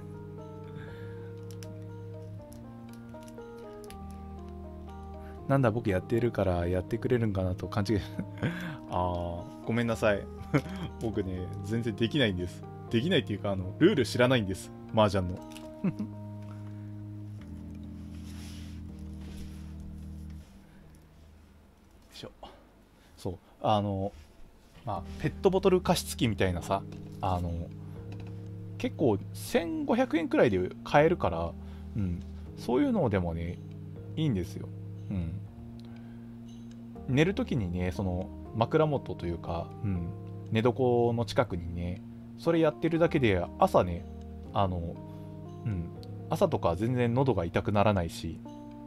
なんだ僕やってるからやってくれるんかなと勘違いああごめんなさい僕ね全然できないんです。できないっていうかあのルール知らないんです麻雀のよいしょ。そうあのまあペットボトル加湿器みたいなさ、あの結構せんごひゃくえんくらいで買えるから、うん、そういうのでもねいいんですよ。うん、寝るときにねその枕元というか、うん、寝床の近くにねそれやってるだけで朝ねあの、うん、朝とか全然喉が痛くならないし、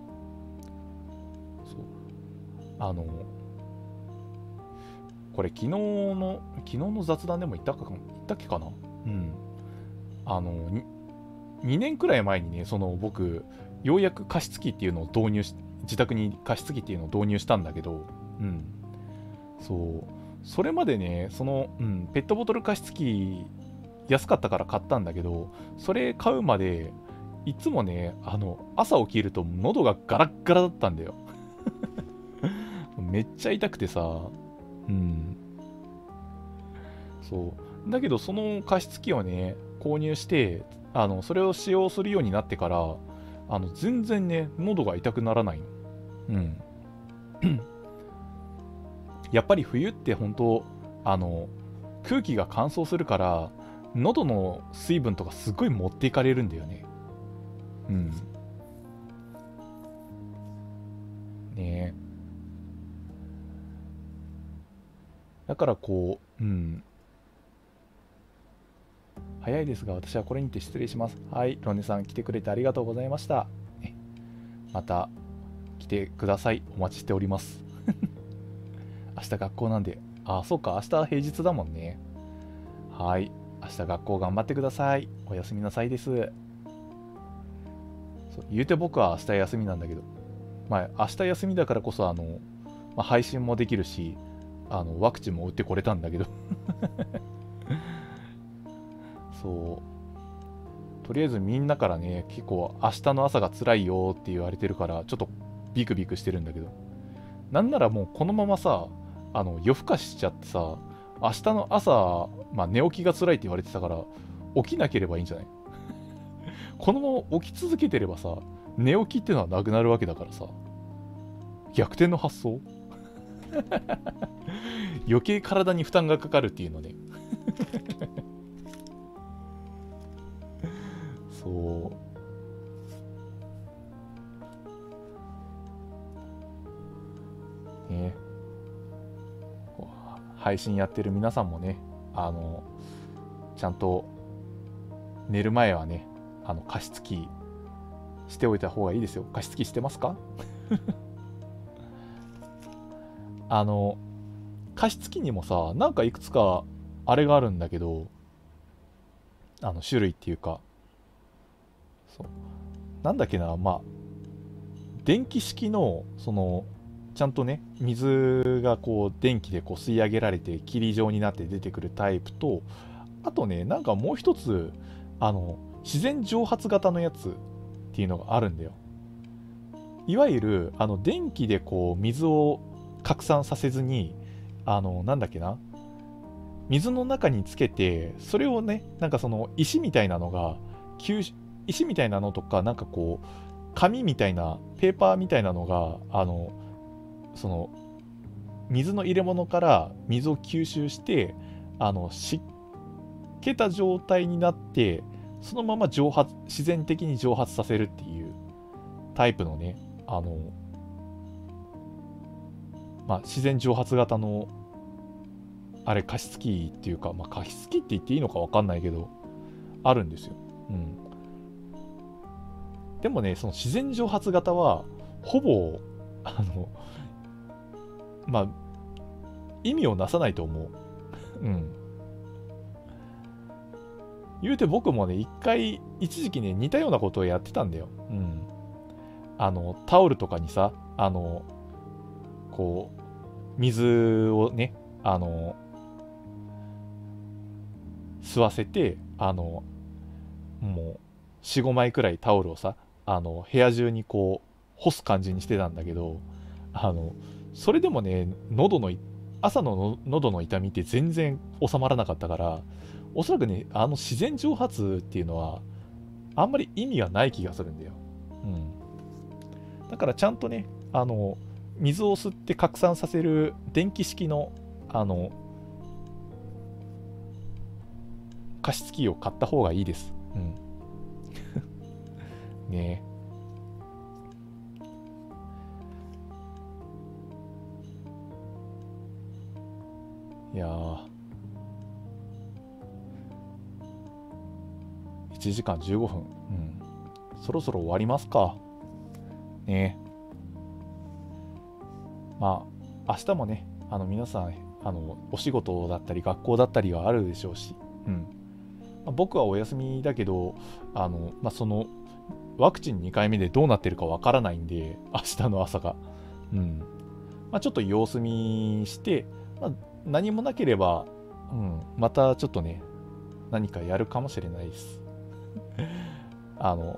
そうあのこれ昨日の昨日の雑談でも言ったか言ったっけかな、うんあの に, にねんくらい前にねその僕ようやく加湿器っていうのを導入し自宅に加湿器っていうのを導入したんだけど、うんそうそれまでねその、うん、ペットボトル加湿器安かったから買ったんだけど、それ買うまでいつもねあの朝起きると喉がガラッガラだったんだよめっちゃ痛くてさ、うんそうだけどその加湿器をね購入してあのそれを使用するようになってからあの全然ね喉が痛くならないの。うんやっぱり冬って本当あの空気が乾燥するから喉の水分とかすごい持っていかれるんだよね。うんねえだからこううん早いですが私はこれにて失礼します。はい、ロネさん来てくれてありがとうございました。ね、また来てください。お待ちしております明日学校なんで。あ、そうか、明日は平日だもんね。はい、明日学校頑張ってください。おやすみなさいです。そう言うて僕は明日休みなんだけど、まあ明日休みだからこそあの、まあ、配信もできるしあのワクチンも打ってこれたんだけどそうとりあえずみんなからね結構明日の朝が辛いよって言われてるからちょっとビクビクしてるんだけど、なんならもうこのままさあの夜更かししちゃってさ明日の朝、まあ、寝起きが辛いって言われてたから起きなければいいんじゃないこのまま起き続けてればさ寝起きっていうのはなくなるわけだからさ、逆転の発想余計体に負担がかかるっていうのねそうね、こう配信やってる皆さんもね、あのちゃんと寝る前はね、あの加湿器しておいた方がいいですよ。加湿器してますか？あの加湿器にもさ、なんかいくつかあれがあるんだけど、あの種類っていうか、そうなんだっけな、まあ電気式のそのちゃんとね、水がこう電気でこう吸い上げられて霧状になって出てくるタイプと、あとね、なんかもう一つ、あの自然蒸発型のやつっていうのがあるんだよ。いわゆるあの電気でこう水を拡散させずに、あのなんだっけな、水の中につけて、それをね、なんかその石みたいなのが吸石みたいなのとか、なんかこう紙みたいなペーパーみたいなのが、あのその水の入れ物から水を吸収して、あの湿気た状態になって、そのまま蒸発、自然的に蒸発させるっていうタイプのね、あのまあ自然蒸発型のあれ加湿器っていうか、まあ、加湿器って言っていいのか分かんないけどあるんですよ。うん。でもね、その自然蒸発型はほぼあのまあ意味をなさないと思う。うん。言うて僕もね、一回一時期ね、似たようなことをやってたんだよ。うん。あのタオルとかにさ、あのこう水をね、あの吸わせて、あのもう よん,ご 枚くらいタオルをさ、あの部屋中にこう干す感じにしてたんだけど、あのそれでもね、喉の朝のの喉の痛みって全然収まらなかったから、おそらくね、あの自然蒸発っていうのはあんまり意味がない気がするんだよ。うん。だからちゃんとね、あの水を吸って拡散させる電気式のあの加湿器を買った方がいいです。うん。ねえ。いやー、いちじかんじゅうごふん。うん。そろそろ終わりますか。ねえ。まあ、明日もね、あの皆さん、あのお仕事だったり学校だったりはあるでしょうし、うん。まあ、僕はお休みだけど、あの、まあ、そのワクチンにかいめでどうなってるかわからないんで、明日の朝が。うん。まあ、ちょっと様子見して、まあ、何もなければ、うん、またちょっとね、何かやるかもしれないです。あの、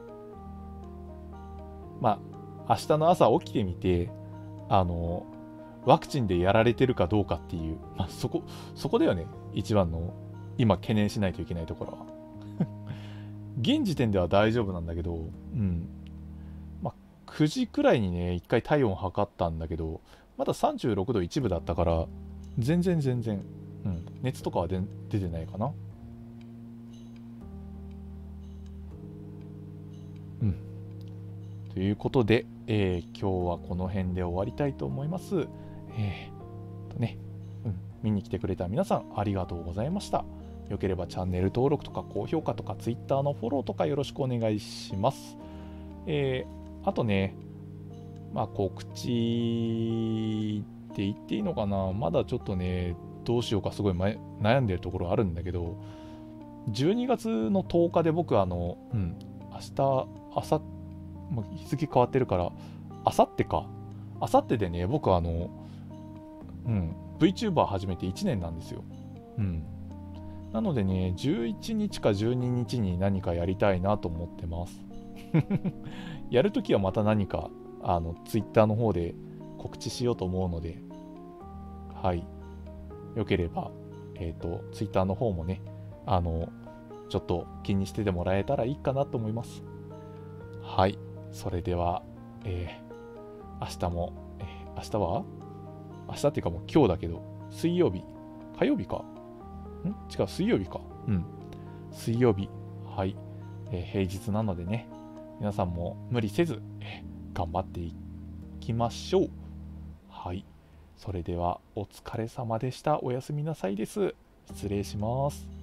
まあ、明日の朝起きてみて、あの、ワクチンでやられてるかどうかっていう、まあ、そこ、そこだよね、一番の今懸念しないといけないところは。現時点では大丈夫なんだけど、うん。まあ、くじくらいにね、一回体温測ったんだけど、まださんじゅうろくど一部だったから、全然全然、うん、熱とかは出てないかな。うん。ということで、えー、今日はこの辺で終わりたいと思います。えー、とね、うん、見に来てくれた皆さんありがとうございました。よければチャンネル登録とか高評価とか Twitter のフォローとかよろしくお願いします。えー、あとね、まあ告知って言っていいのかな、まだちょっとね、どうしようかすごい悩んでるところあるんだけど、じゅうにがつのとおかで僕あの、うん、明日、明後日、日付変わってるから、明後日か。明後日でね、僕あの、うん、VTuber 始めていちねんなんですよ。うん。なのでね、じゅういちにちかじゅうににちに何かやりたいなと思ってます。やるときはまた何か、あの、Twitter の方で告知しようと思うので、はい。よければ、えっと、Twitter の方もね、あの、ちょっと気にしててもらえたらいいかなと思います。はい。それでは、えー、明日も、えー、明日は明日っていうかもう今日だけど、水曜日、火曜日かん違う、水曜日か。うん。水曜日。はい。 えー平日なのでね、皆さんも無理せず、えー頑張っていきましょう。はい。それではお疲れ様でした。おやすみなさいです。失礼します。